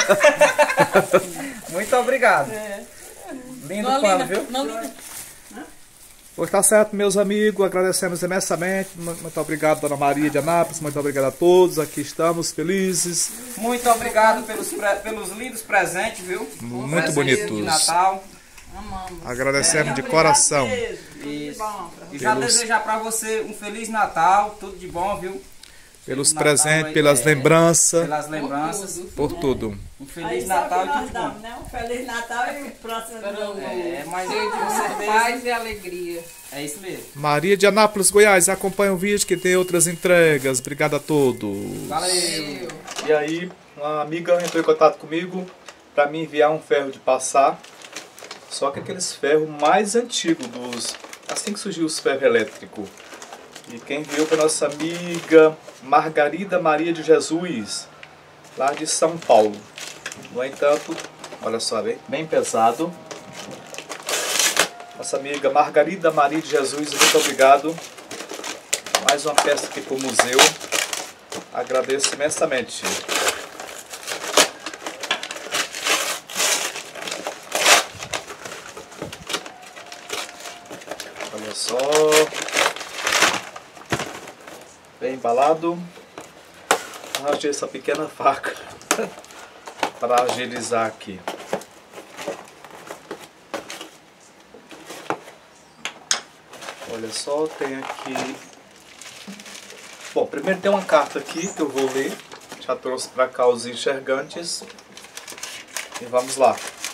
Muito obrigado. Lindo pano, viu? Pois tá certo, meus amigos, agradecemos imensamente. Muito obrigado, Dona Maria de Anápolis, muito obrigado a todos. Aqui estamos felizes. Muito obrigado pelos lindos presentes, viu? Muito Presentes bonitos. de Natal. Agradecemos de coração. Isso. E já desejar pra você um Feliz Natal, tudo de bom, viu? Pelos Natal presentes, aí, pelas lembranças. Pelas lembranças. Por tudo. Um Feliz Natal e tudo de bom. Né? Um Feliz Natal e o próximo ano. É, mas Cheio com de certeza. paz e alegria. É isso mesmo. Maria de Anápolis, Goiás, acompanha o vídeo que tem outras entregas. Obrigado a todos. Valeu. E aí, uma amiga entrou em contato comigo para me enviar um ferro de passar. Só que aqueles ferros mais antigos, assim que surgiu os ferros elétricos. E quem enviou foi nossa amiga Margarida Maria de Jesus, lá de São Paulo. No entanto, olha só, bem pesado. Nossa amiga Margarida Maria de Jesus, muito obrigado. Mais uma peça aqui para o museu. Agradeço imensamente. Olha só. Bem embalado. Arranjei essa pequena faca para agilizar aqui. Olha só, tem aqui... Bom, primeiro tem uma carta aqui que eu vou ler. Já trouxe para cá os enxergantes. E vamos lá.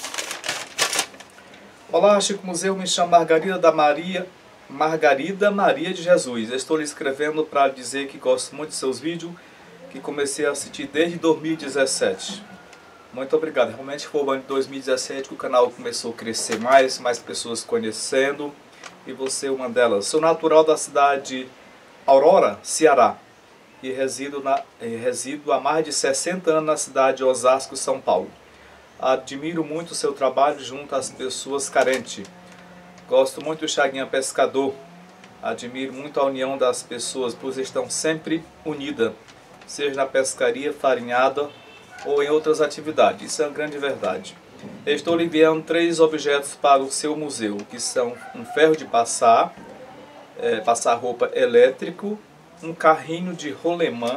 Olá, Chico Museu, me chamo Margarida Maria de Jesus. Estou lhe escrevendo para dizer que gosto muito de seus vídeos, que comecei a assistir desde 2017. Muito obrigado. Realmente foi o ano de 2017 que o canal começou a crescer mais pessoas conhecendo. E você é uma delas. Sou natural da cidade Aurora, Ceará. E resido há mais de 60 anos na cidade de Osasco, São Paulo. Admiro muito o seu trabalho junto às pessoas carentes. Gosto muito do Chaguinha Pescador. Admiro muito a união das pessoas, pois estão sempre unidas, seja na pescaria, farinhada ou em outras atividades. Isso é uma grande verdade. Estou lhe enviando 3 objetos para o seu museu, que são um ferro de passar roupa elétrico, um carrinho de rolemã,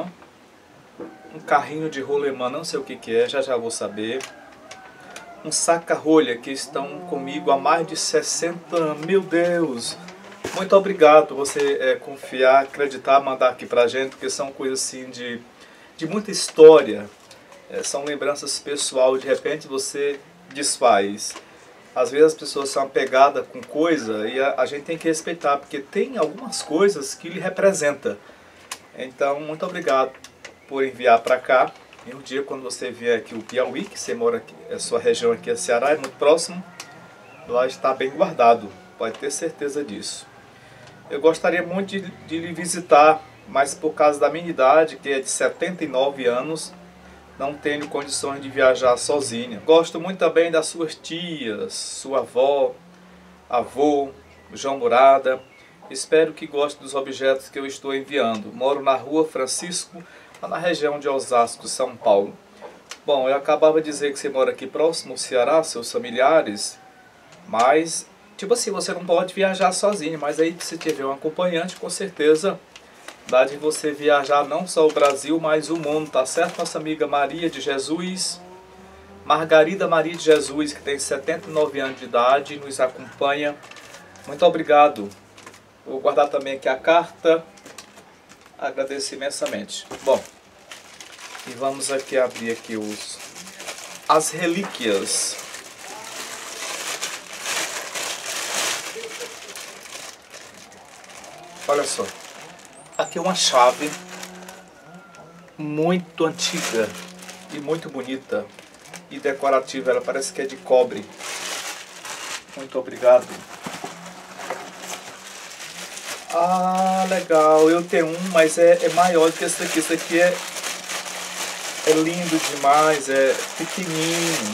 não sei o que é, já vou saber. Um saca-rolha, que estão comigo há mais de 60 anos. Meu Deus! Muito obrigado por você confiar, acreditar, mandar aqui pra gente, porque são coisas assim de muita história. São lembranças pessoais, de repente você desfaz. Às vezes as pessoas são apegadas com coisa e a gente tem que respeitar, porque tem algumas coisas que lhe representam. Então, muito obrigado por enviar para cá. E um dia, quando você vier aqui o Piauí, que você mora aqui, a sua região aqui é Ceará, é muito próximo, lá está bem guardado, pode ter certeza disso. Eu gostaria muito de lhe visitar, mas por causa da minha idade, que é de 79 anos, não tenho condições de viajar sozinha. Gosto muito também das suas tias, sua avó, avô, João Murada. Espero que goste dos objetos que eu estou enviando. Moro na Rua Francisco, lá na região de Osasco, São Paulo. Bom, eu acabava de dizer que você mora aqui próximo ao Ceará, seus familiares, mas, tipo assim, você não pode viajar sozinho, mas aí se tiver um acompanhante, com certeza dá de você viajar não só o Brasil, mas o mundo, tá certo? Nossa amiga Maria de Jesus, Margarida Maria de Jesus, que tem 79 anos de idade, nos acompanha. Muito obrigado. Vou guardar também aqui a carta. Agradeço imensamente. Bom, E vamos aqui abrir aqui as relíquias. Olha só, aqui é uma chave muito antiga e muito bonita e decorativa. Ela parece que é de cobre. Muito obrigado. Ah, legal. Eu tenho um, mas é maior do que esse daqui. Esse daqui é lindo demais, é pequenininho.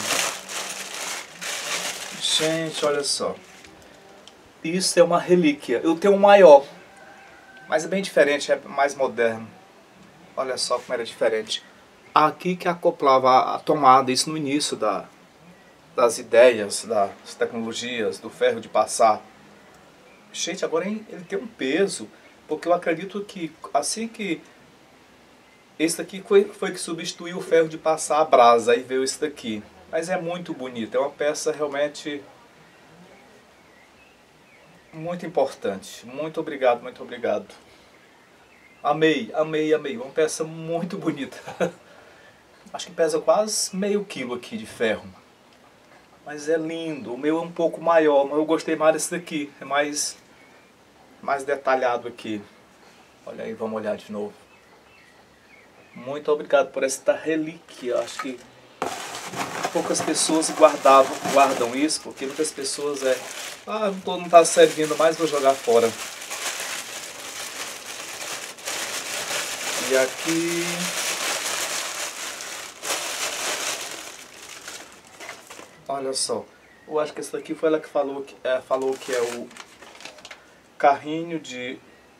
Gente, olha só. Isso é uma relíquia. Eu tenho um maior, mas é bem diferente, é mais moderno. Olha só como era diferente. Aqui que acoplava a tomada, isso no início das ideias, das tecnologias, do ferro de passar. Gente, agora ele tem um peso, porque eu acredito que assim que esse daqui foi que substituiu o ferro de passar a brasa, aí veio esse daqui. Mas é muito bonito, é uma peça realmente muito importante. Muito obrigado, muito obrigado. Amei, amei, amei. Uma peça muito bonita. Acho que pesa quase meio quilo aqui de ferro. Mas é lindo. O meu é um pouco maior, mas eu gostei mais desse daqui. É mais detalhado aqui. Olha aí, vamos olhar de novo. Muito obrigado por esta relíquia. Acho que poucas pessoas guardam isso, porque muitas pessoas não está servindo mais, vou jogar fora. E aqui olha só, eu acho que esse daqui foi ela que falou que é o carrinho de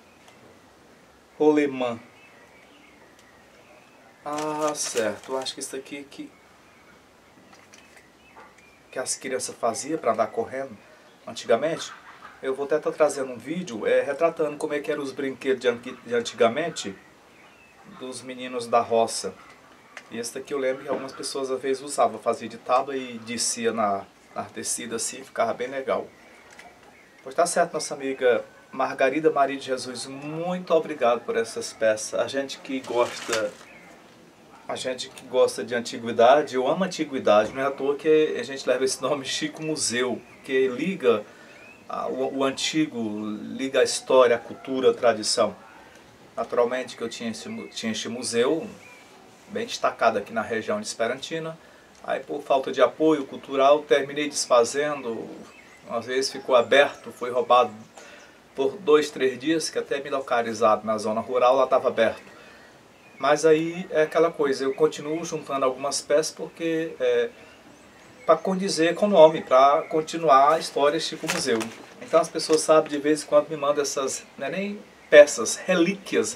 rolemã. Ah, certo. Eu acho que isso daqui que as crianças faziam para andar correndo antigamente. Eu vou até estar trazendo um vídeo retratando como é que eram os brinquedos de antigamente, dos meninos da roça. E esse daqui eu lembro que algumas pessoas às vezes usavam, fazia ditado e descia na tecida assim, ficava bem legal. Pois tá certo, nossa amiga Margarida Maria de Jesus, muito obrigado por essas peças. A gente que gosta de antiguidade, eu amo antiguidade, não é à toa que a gente leva esse nome Chico Museu, que liga o antigo, liga a história, a cultura, a tradição. Naturalmente que eu tinha esse museu bem destacado aqui na região de Esperantina. Aí por falta de apoio cultural terminei desfazendo, às vezes ficou aberto, foi roubado por 2, 3 dias, que até me localizado na zona rural, lá estava aberto. Mas aí é aquela coisa, eu continuo juntando algumas peças porque para condizer com o nome, para continuar a história Chico Museu. Então as pessoas sabem, de vez em quando me mandam essas, não é nem peças, relíquias.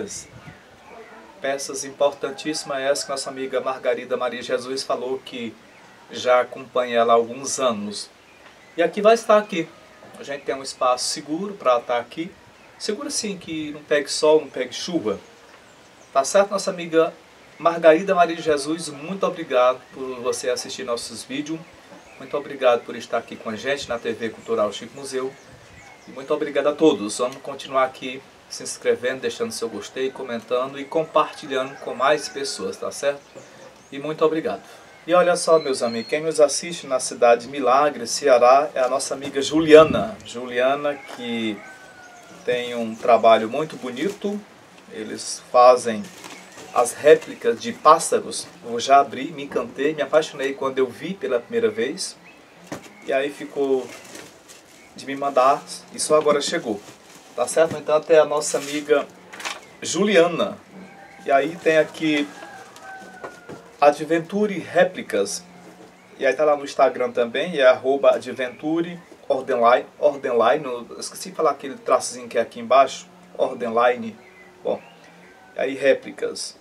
Peças importantíssimas, essa que nossa amiga Margarida Maria Jesus falou que já acompanha ela há alguns anos. E aqui vai estar aqui. A gente tem um espaço seguro para estar aqui. Seguro assim, que não pegue sol, não pegue chuva. Tá certo, nossa amiga Margarida Maria de Jesus, muito obrigado por você assistir nossos vídeos. Muito obrigado por estar aqui com a gente na TV Cultural Chico Museu. E muito obrigado a todos. Vamos continuar aqui se inscrevendo, deixando seu gostei, comentando e compartilhando com mais pessoas, tá certo? E muito obrigado. E olha só, meus amigos, quem nos assiste na cidade de Milagre, Ceará, é a nossa amiga Juliana. Juliana, que tem um trabalho muito bonito. Eles fazem as réplicas de pássaros. Eu já abri, me encantei, me apaixonei quando eu vi pela primeira vez. E aí ficou de me mandar, e só agora chegou. Tá certo? Então até a nossa amiga Juliana. E aí tem aqui Adventure Réplicas. E aí tá lá no Instagram também, é @Adventure Ordenline. Esqueci de falar aquele traçozinho que é aqui embaixo. Ordenline. Bom, aí réplicas.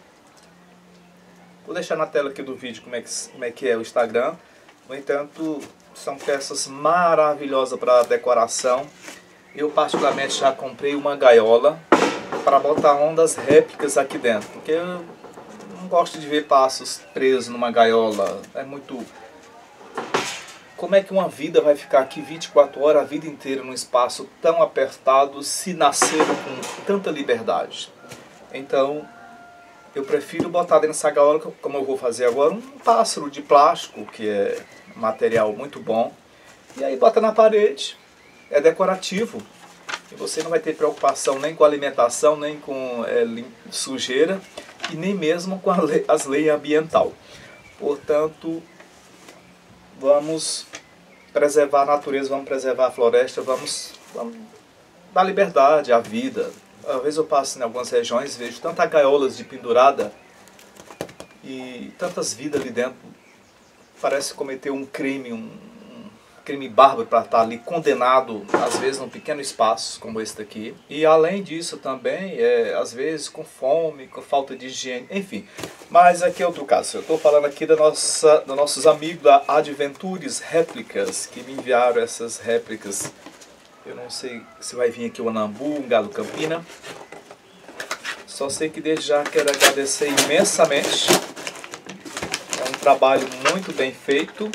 Vou deixar na tela aqui do vídeo como é que é o Instagram. No entanto, são peças maravilhosas para decoração. Eu particularmente já comprei uma gaiola para botar ondas réplicas aqui dentro, porque eu não gosto de ver passos presos numa gaiola. É muito... Como é que uma vida vai ficar aqui 24 horas, a vida inteira, num espaço tão apertado, se nasceram com tanta liberdade? Então, eu prefiro botar dentro dessa gaiola, como eu vou fazer agora, um pássaro de plástico, que é um material muito bom. E aí bota na parede, é decorativo. E você não vai ter preocupação nem com alimentação, nem com sujeira, e nem mesmo com as leis ambientais. Portanto, vamos preservar a natureza, vamos preservar a floresta, vamos dar liberdade à vida. Às vezes eu passo em algumas regiões, vejo tantas gaiolas de pendurada e tantas vidas ali dentro. Parece cometer um crime bárbaro para estar ali condenado, às vezes num pequeno espaço como esse daqui. E além disso também, às vezes com fome, com falta de higiene, enfim. Mas aqui é outro caso. Eu estou falando aqui dos nossos amigos da Adventures Réplicas, que me enviaram essas réplicas. Eu não sei se vai vir aqui o Anambu, um Galo Campina. Só sei que desde já quero agradecer imensamente. É um trabalho muito bem feito.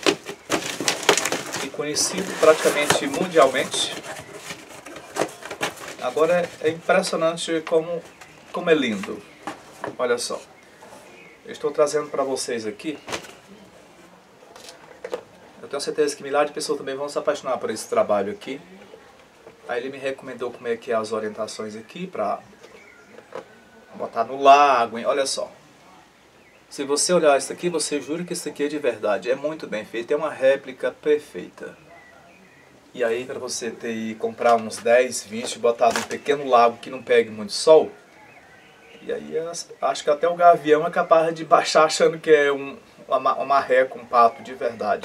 Conhecido praticamente mundialmente. Agora é impressionante como é lindo. Olha só. Eu estou trazendo para vocês aqui. Eu tenho certeza que milhares de pessoas também vão se apaixonar por esse trabalho aqui. Aí ele me recomendou como é que é as orientações aqui para botar no lago. Hein? Olha só. Se você olhar isso aqui, você jura que isso aqui é de verdade. É muito bem feito, é uma réplica perfeita. E aí, para você comprar uns 10, 20, botar num pequeno lago que não pegue muito sol, e aí acho que até o gavião é capaz de baixar achando que é uma maré com um pato de verdade.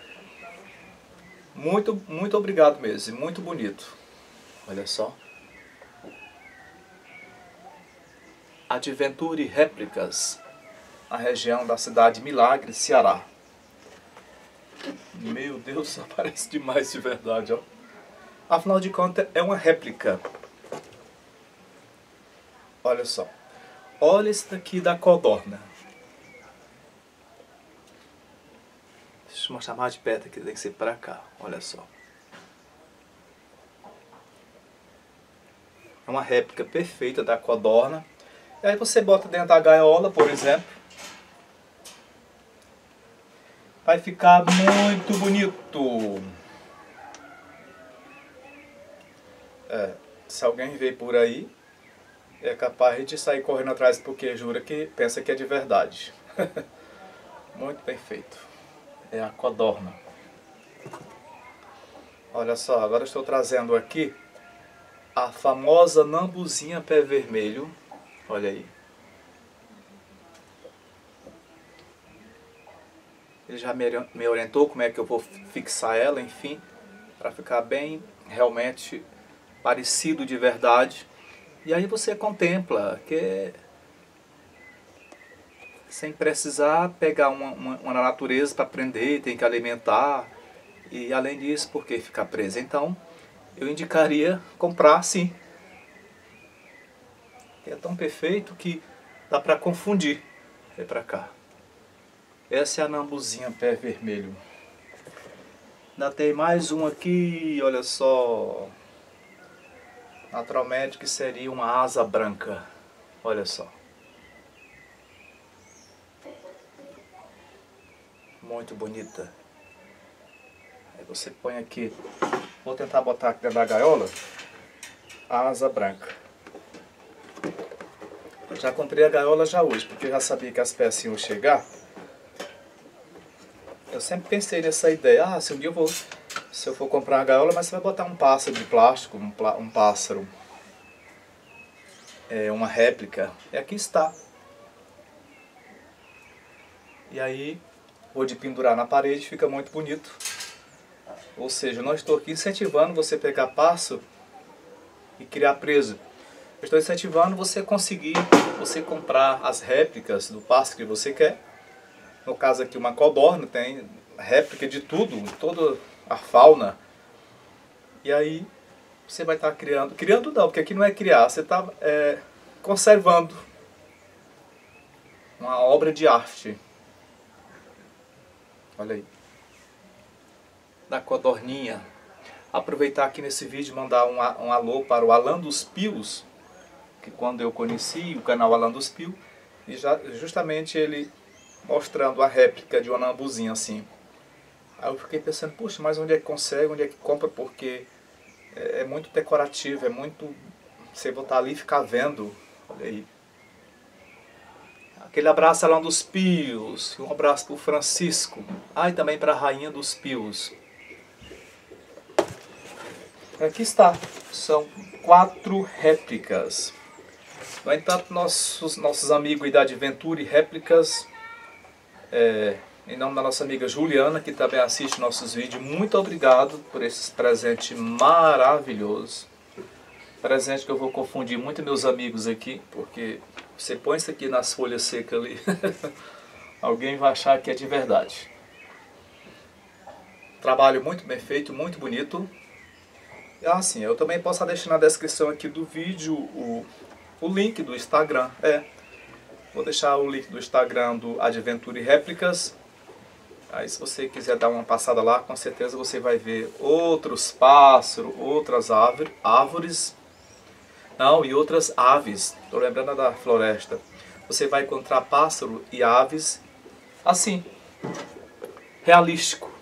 Muito, muito obrigado mesmo, muito bonito. Olha só. Adventure Réplicas. Na região da cidade de Milagre, Ceará. Meu Deus, parece demais de verdade, ó. Afinal de contas, é uma réplica. Olha só. Olha esse daqui da codorna. Deixa eu mostrar mais de perto aqui, tem que ser pra cá. Olha só. É uma réplica perfeita da codorna. E aí você bota dentro da gaiola, por exemplo. Vai ficar muito bonito. Se alguém ver por aí, é capaz de sair correndo atrás porque jura que pensa que é de verdade. Muito bem feito. É a codorna. Olha só, agora estou trazendo aqui a famosa nambuzinha pé vermelho. Olha aí. Ele já me orientou como é que eu vou fixar ela, enfim, para ficar bem, realmente parecido de verdade. E aí você contempla, que sem precisar pegar uma natureza para prender, tem que alimentar. E além disso, por que ficar preso? Então, eu indicaria comprar sim. É tão perfeito que dá para confundir. Vem para cá. Essa é a nambuzinha pé vermelho. Ainda tem mais um aqui, olha só. Naturalmente que seria uma asa branca. Olha só. Muito bonita. Aí você põe aqui. Vou tentar botar aqui dentro da gaiola. A asa branca. Eu já comprei a gaiola já hoje, porque eu já sabia que as peças iam chegar. Eu sempre pensei nessa ideia, se um dia se eu for comprar uma gaiola, mas você vai botar um pássaro de plástico, um pássaro, uma réplica, e aqui está. E aí, vou de pendurar na parede, fica muito bonito. Ou seja, eu não estou aqui incentivando você pegar pássaro e criar presa. Eu estou incentivando você você comprar as réplicas do pássaro que você quer. No caso aqui uma codorna, tem réplica de tudo, toda a fauna. E aí você vai estar criando. Criando não, porque aqui não é criar, você está conservando uma obra de arte. Olha aí. Da codorninha. Aproveitar aqui nesse vídeo e mandar um alô para o Alan dos Pios, que quando eu conheci o canal Alan dos Pios, E justamente ele mostrando a réplica de uma lambuzinha assim. Aí eu fiquei pensando, puxa, mas onde é que consegue, onde é que compra? Porque é muito decorativo, é muito... Você botar ali e ficar vendo. Olha aí. Aquele abraço lá dos Pios. Um abraço para o Francisco. Ah, e também para a Rainha dos Pios. Aqui está. São 4 réplicas. No entanto, nossos amigos da Adventure Réplicas, em nome da nossa amiga Juliana, que também assiste nossos vídeos, muito obrigado por esse presente maravilhoso. Presente que eu vou confundir muito meus amigos aqui, porque você põe isso aqui nas folhas secas ali, alguém vai achar que é de verdade. Trabalho muito bem feito, muito bonito. E assim, eu também posso deixar na descrição aqui do vídeo o link do Instagram. Vou deixar o link do Instagram do Adventure Réplicas. Aí se você quiser dar uma passada lá, com certeza você vai ver outros pássaros, outras árvores. Não, e outras aves. Estou lembrando da floresta. Você vai encontrar pássaro e aves assim, realístico.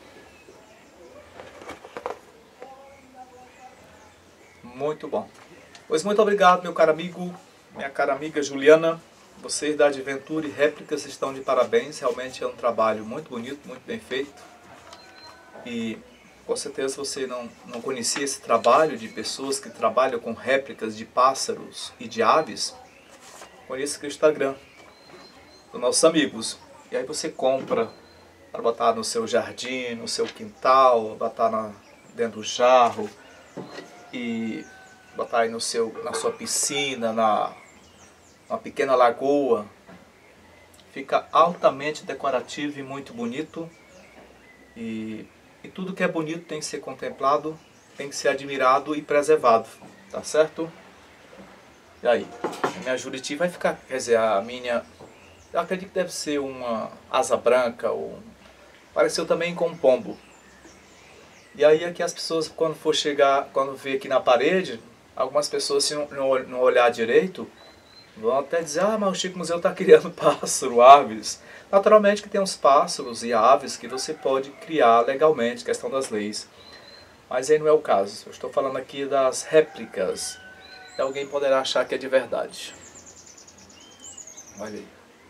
Muito bom. Pois muito obrigado, meu caro amigo, minha cara amiga Juliana. Vocês da Adventure Réplicas estão de parabéns. Realmente é um trabalho muito bonito, muito bem feito. E com certeza você não conhecia esse trabalho de pessoas que trabalham com réplicas de pássaros e de aves. Conheça aqui o Instagram dos nossos amigos. E aí você compra para botar no seu jardim, no seu quintal, botar dentro do jarro e botar aí na sua piscina, uma pequena lagoa. Fica altamente decorativo e muito bonito. E tudo que é bonito tem que ser contemplado, tem que ser admirado e preservado, tá certo? E aí, a minha Juriti vai ficar, quer dizer, a minha, eu acredito que deve ser uma asa branca, pareceu também com um pombo. E aí aqui as pessoas, quando vê aqui na parede, algumas pessoas, se não olhar direito, vão até dizer, mas o Chico Museu está criando pássaro, aves. Naturalmente que tem uns pássaros e aves que você pode criar legalmente, questão das leis. Mas aí não é o caso. Eu estou falando aqui das réplicas. E alguém poderá achar que é de verdade. Olha aí.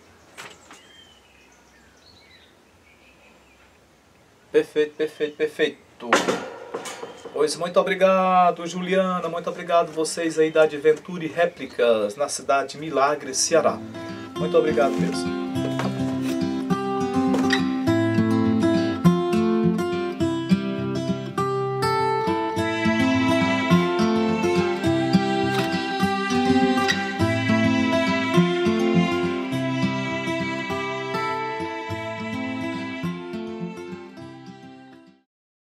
Perfeito, perfeito, perfeito. Pois muito obrigado, Juliana. Muito obrigado vocês aí da Adventure Réplicas, na cidade de Milagre, Ceará. Muito obrigado mesmo.